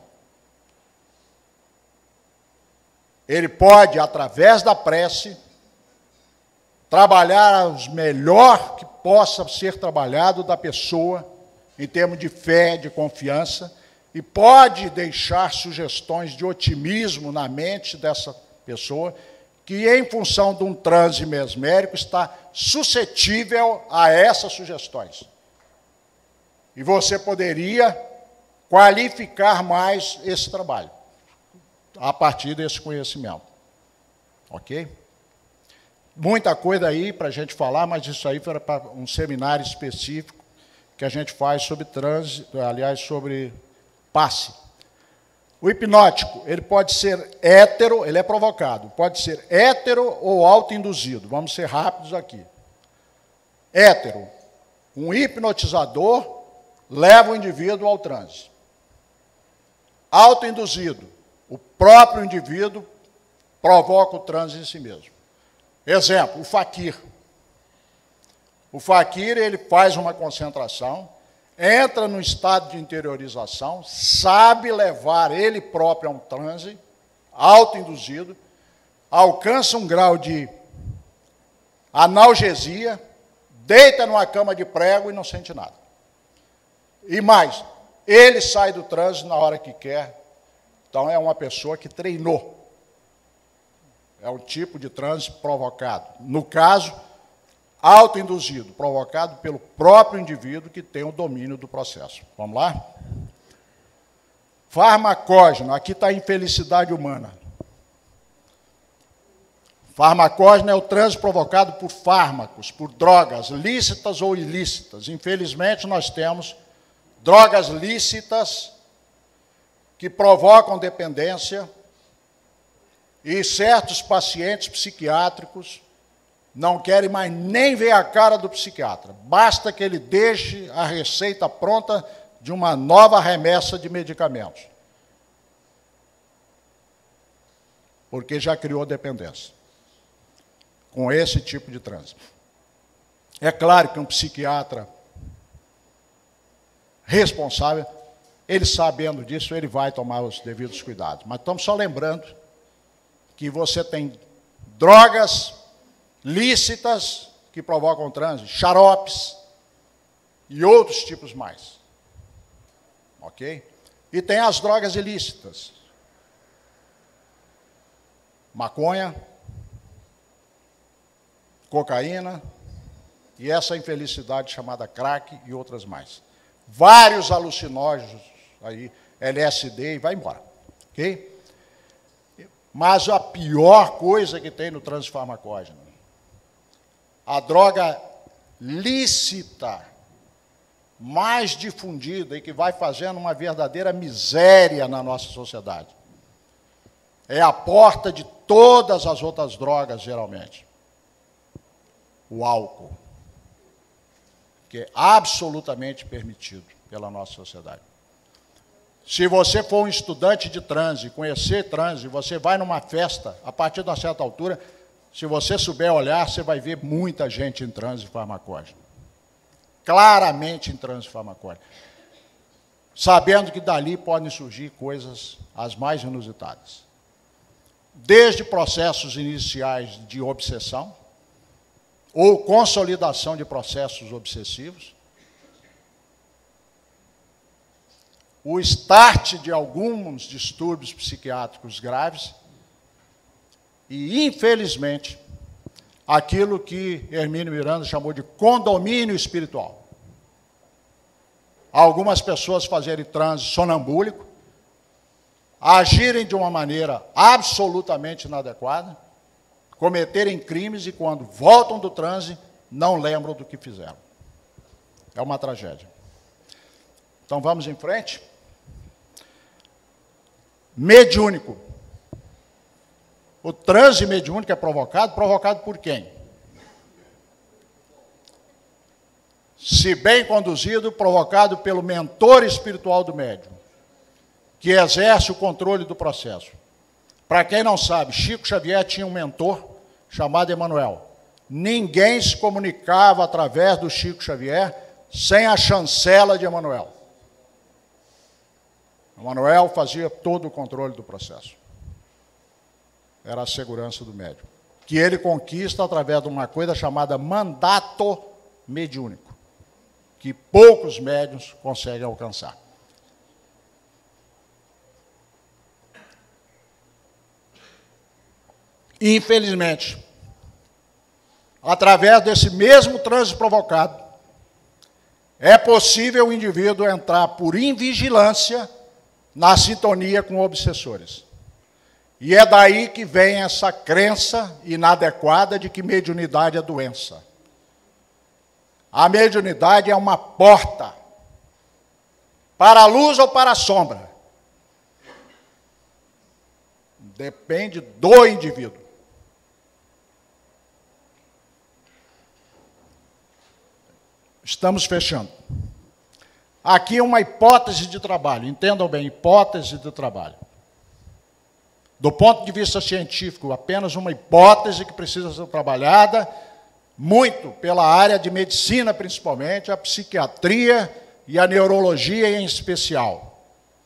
Ele pode, através da prece, trabalhar o melhor que possa ser trabalhado da pessoa, em termos de fé, de confiança, e pode deixar sugestões de otimismo na mente dessa pessoa, que, em função de um transe mesmérico, está suscetível a essas sugestões. E você poderia qualificar mais esse trabalho, a partir desse conhecimento. Ok? Muita coisa aí para a gente falar, mas isso aí foi para um seminário específico que a gente faz sobre transe, aliás, sobre passe. O hipnótico, ele pode ser hétero, ele é provocado, pode ser hétero ou autoinduzido. Vamos ser rápidos aqui. Hétero, um hipnotizador leva o indivíduo ao transe. Autoinduzido, o próprio indivíduo provoca o transe em si mesmo. Exemplo, o faquir. O faquir, ele faz uma concentração, entra no estado de interiorização, sabe levar ele próprio a um transe, autoinduzido, alcança um grau de analgesia, deita numa cama de prego e não sente nada. E mais, ele sai do transe na hora que quer. Então, é uma pessoa que treinou. É um tipo de transe provocado. No caso, autoinduzido, provocado pelo próprio indivíduo que tem o domínio do processo. Vamos lá? Farmacógeno, aqui está a infelicidade humana. Farmacógeno é o trânsito provocado por fármacos, por drogas, lícitas ou ilícitas. Infelizmente, nós temos drogas lícitas que provocam dependência e certos pacientes psiquiátricos não querem mais nem ver a cara do psiquiatra. Basta que ele deixe a receita pronta de uma nova remessa de medicamentos. Porque já criou dependência com esse tipo de trânsito. É claro que um psiquiatra responsável, ele sabendo disso, ele vai tomar os devidos cuidados. Mas estamos só lembrando que você tem drogas lícitas que provocam trânsito, xaropes e outros tipos mais. Ok? E tem as drogas ilícitas. Maconha, cocaína e essa infelicidade chamada crack e outras mais. Vários alucinógenos aí, LSD e vai embora. Ok? Mas a pior coisa que tem no trânsito farmacógeno, a droga lícita, mais difundida e que vai fazendo uma verdadeira miséria na nossa sociedade. É a porta de todas as outras drogas, geralmente. O álcool, que é absolutamente permitido pela nossa sociedade. Se você for um estudante de trânsito, conhecer trânsito, você vai numa festa, a partir de uma certa altura, se você souber olhar, você vai ver muita gente em trânsito farmacógeno. Claramente em trânsito farmacógeno. Sabendo que dali podem surgir coisas as mais inusitadas. Desde processos iniciais de obsessão, ou consolidação de processos obsessivos, o start de alguns distúrbios psiquiátricos graves e, infelizmente, aquilo que Hermínio Miranda chamou de condomínio espiritual. Algumas pessoas fazerem transe sonambúlico, agirem de uma maneira absolutamente inadequada, cometerem crimes e, quando voltam do transe, não lembram do que fizeram. É uma tragédia. Então, vamos em frente. Mediúnico. O transe mediúnico é provocado por quem? Se bem conduzido, provocado pelo mentor espiritual do médium, que exerce o controle do processo. Para quem não sabe, Chico Xavier tinha um mentor chamado Emmanuel. Ninguém se comunicava através do Chico Xavier sem a chancela de Emmanuel. Emmanuel fazia todo o controle do processo. Era a segurança do médium, que ele conquista através de uma coisa chamada mandato mediúnico, que poucos médiuns conseguem alcançar. Infelizmente, através desse mesmo trânsito provocado, é possível o indivíduo entrar por invigilância na sintonia com obsessores. E é daí que vem essa crença inadequada de que mediunidade é doença. A mediunidade é uma porta para a luz ou para a sombra. Depende do indivíduo. Estamos fechando. Aqui uma hipótese de trabalho, entendam bem, hipótese de trabalho. Do ponto de vista científico, apenas uma hipótese que precisa ser trabalhada muito pela área de medicina, principalmente, a psiquiatria e a neurologia em especial.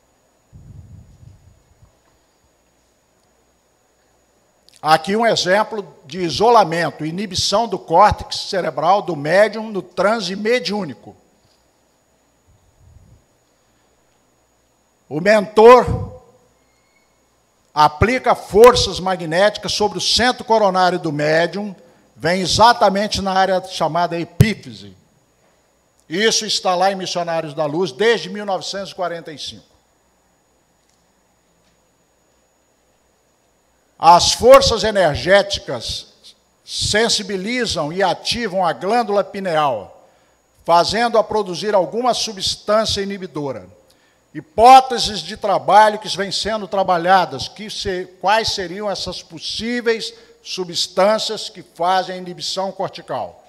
Aqui um exemplo de isolamento, inibição do córtex cerebral do médium no transe mediúnico. O mentor aplica forças magnéticas sobre o centro coronário do médium, vem exatamente na área chamada epífise. Isso está lá em Missionários da Luz desde 1945. As forças energéticas sensibilizam e ativam a glândula pineal, fazendo-a produzir alguma substância inibidora. Hipóteses de trabalho que vêm sendo trabalhadas, quais seriam essas possíveis substâncias que fazem a inibição cortical.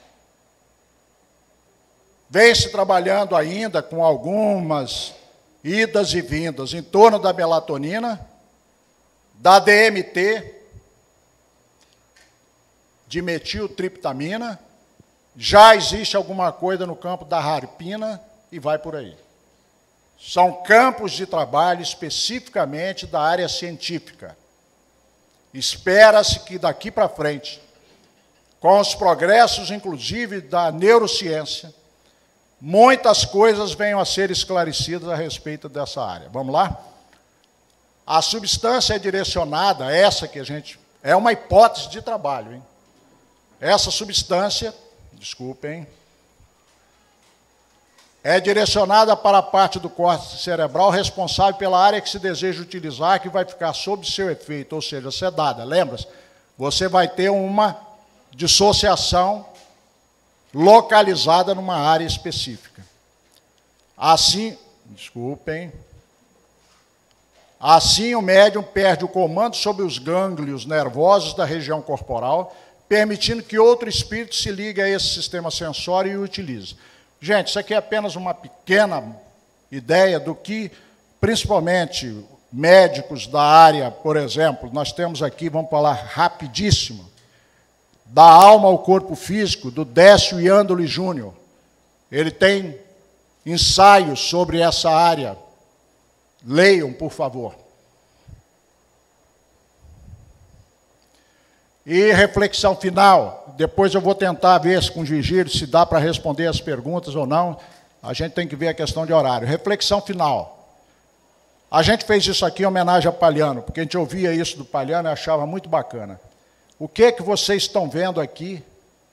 Vem-se trabalhando ainda com algumas idas e vindas em torno da melatonina, da DMT, dimetiltriptamina, já existe alguma coisa no campo da harpina e vai por aí. São campos de trabalho especificamente da área científica. Espera-se que daqui para frente, com os progressos, inclusive, da neurociência, muitas coisas venham a ser esclarecidas a respeito dessa área. Vamos lá? A substância é direcionada, essa que a gente... É uma hipótese de trabalho, hein? Essa substância, desculpem, é direcionada para a parte do córtex cerebral responsável pela área que se deseja utilizar, que vai ficar sob seu efeito, ou seja, sedada. Lembra-se? Você vai ter uma dissociação localizada numa área específica. Assim, desculpem, assim o médium perde o comando sobre os gânglios nervosos da região corporal, permitindo que outro espírito se ligue a esse sistema sensório e o utilize. Gente, isso aqui é apenas uma pequena ideia do que, principalmente, médicos da área, por exemplo, nós temos aqui, vamos falar rapidíssimo, da alma ao corpo físico, do Décio Iandoli Júnior. Ele tem ensaios sobre essa área. Leiam, por favor. E reflexão final. Depois eu vou tentar ver com o Vigílio se dá para responder as perguntas ou não. A gente tem que ver a questão de horário. Reflexão final. A gente fez isso aqui em homenagem a Palhano, porque a gente ouvia isso do Palhano e achava muito bacana. O que é que vocês estão vendo aqui?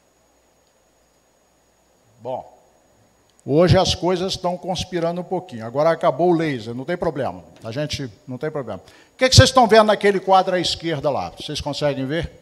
Bom, hoje as coisas estão conspirando um pouquinho. Agora acabou o laser, não tem problema. A gente não tem problema. O que é que vocês estão vendo naquele quadro à esquerda lá? Vocês conseguem ver?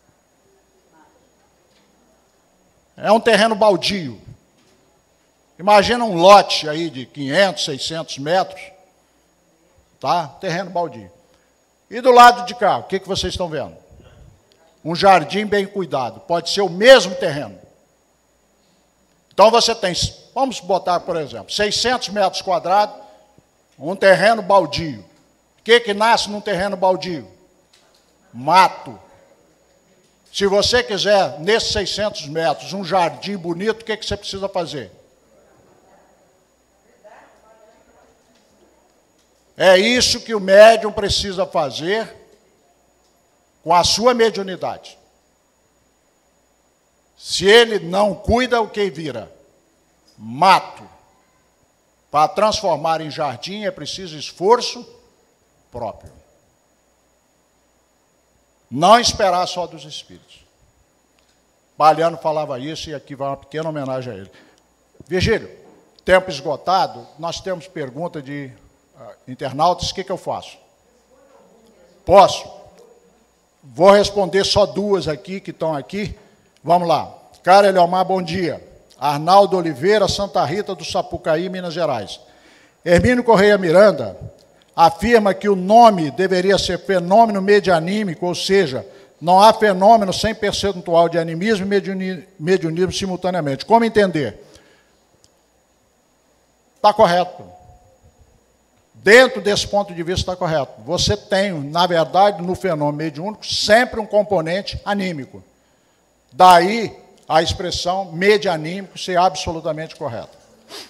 É um terreno baldio. Imagina um lote aí de 500, 600 metros. Tá? Terreno baldio. E do lado de cá, o que vocês estão vendo? Um jardim bem cuidado. Pode ser o mesmo terreno. Então você tem, vamos botar, por exemplo, 600 metros quadrados, um terreno baldio. O que nasce num terreno baldio? Mato. Se você quiser, nesses 600 metros, um jardim bonito, o que você precisa fazer? É isso que o médium precisa fazer com a sua mediunidade. Se ele não cuida, o que vira? Mato. Para transformar em jardim é preciso esforço próprio. Não esperar só dos espíritos. Palhano falava isso e aqui vai uma pequena homenagem a ele. Virgílio, tempo esgotado, nós temos pergunta de internautas, o que eu faço? Posso? Vou responder só duas aqui, que estão aqui. Vamos lá. Cara Eliomar, bom dia. Arnaldo Oliveira, Santa Rita do Sapucaí, Minas Gerais. Hermínio Correia Miranda afirma que o nome deveria ser fenômeno medianímico, ou seja, não há fenômeno sem percentual de animismo e mediunismo simultaneamente. Como entender? Está correto. Dentro desse ponto de vista está correto. Você tem, na verdade, no fenômeno mediúnico, sempre um componente anímico. Daí a expressão medianímico ser absolutamente correta.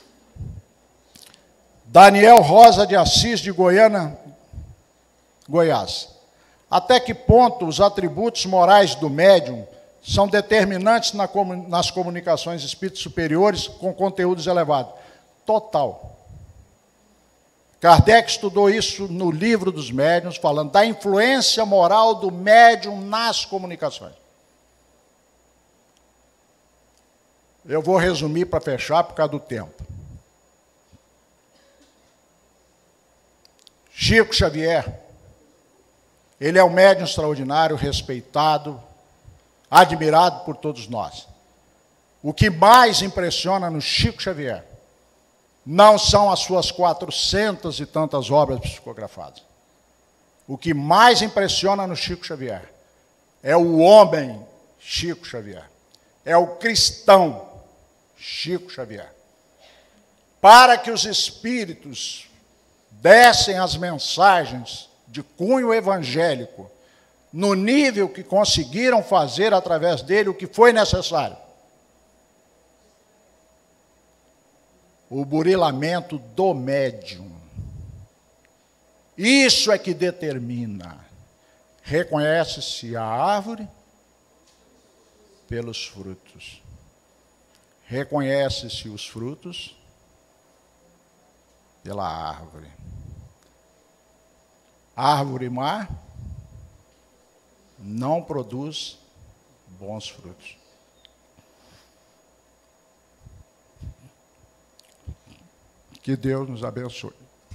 Daniel Rosa de Assis, de Goiânia, Goiás. Até que ponto os atributos morais do médium são determinantes nas comunicações espíritos superiores com conteúdos elevados? Total. Kardec estudou isso no livro dos médiuns, falando da influência moral do médium nas comunicações. Eu vou resumir para fechar por causa do tempo. Chico Xavier, ele é um médium extraordinário, respeitado, admirado por todos nós. O que mais impressiona no Chico Xavier não são as suas 400 e tantas obras psicografadas. O que mais impressiona no Chico Xavier é o homem Chico Xavier, é o cristão Chico Xavier. Para que os espíritos dessem as mensagens de cunho evangélico no nível que conseguiram fazer através dele o que foi necessário. O burilamento do médium. Isso é que determina. Reconhece-se a árvore pelos frutos. Reconhece-se os frutos pela árvore. Árvore má não produz bons frutos. Que Deus nos abençoe.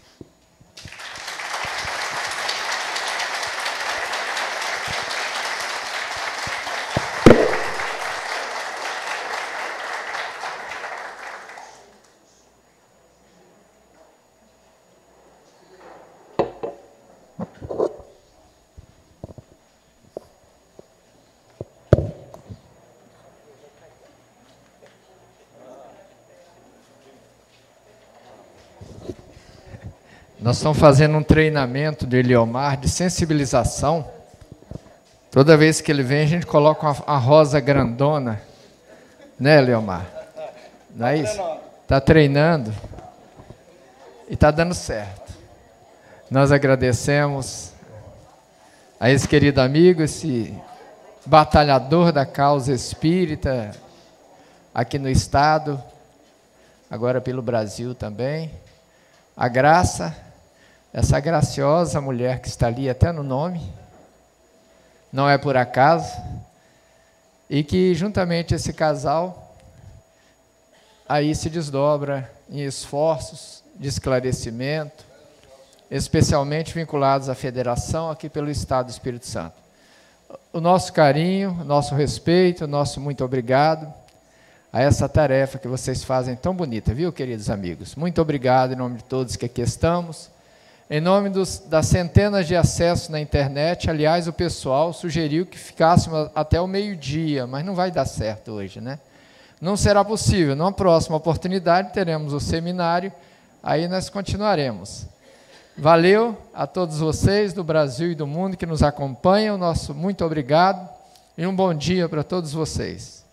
Nós estamos fazendo um treinamento do Eliomar de sensibilização. Toda vez que ele vem, a gente coloca a rosa grandona. Né, Eliomar? Não é isso? Está treinando. E está dando certo. Nós agradecemos a esse querido amigo, esse batalhador da causa espírita, aqui no Estado, agora pelo Brasil também. A Graça, essa graciosa mulher que está ali até no nome, não é por acaso, e que juntamente esse casal aí se desdobra em esforços de esclarecimento, especialmente vinculados à federação aqui pelo Estado do Espírito Santo. O nosso carinho, o nosso respeito, o nosso muito obrigado a essa tarefa que vocês fazem tão bonita, viu, queridos amigos? Muito obrigado em nome de todos que aqui estamos. Em nome das centenas de acessos na internet, aliás, o pessoal sugeriu que ficássemos até o meio-dia, mas não vai dar certo hoje, né? Não será possível. Numa próxima oportunidade teremos o seminário, aí nós continuaremos. Valeu a todos vocês do Brasil e do mundo que nos acompanham, nosso muito obrigado e um bom dia para todos vocês.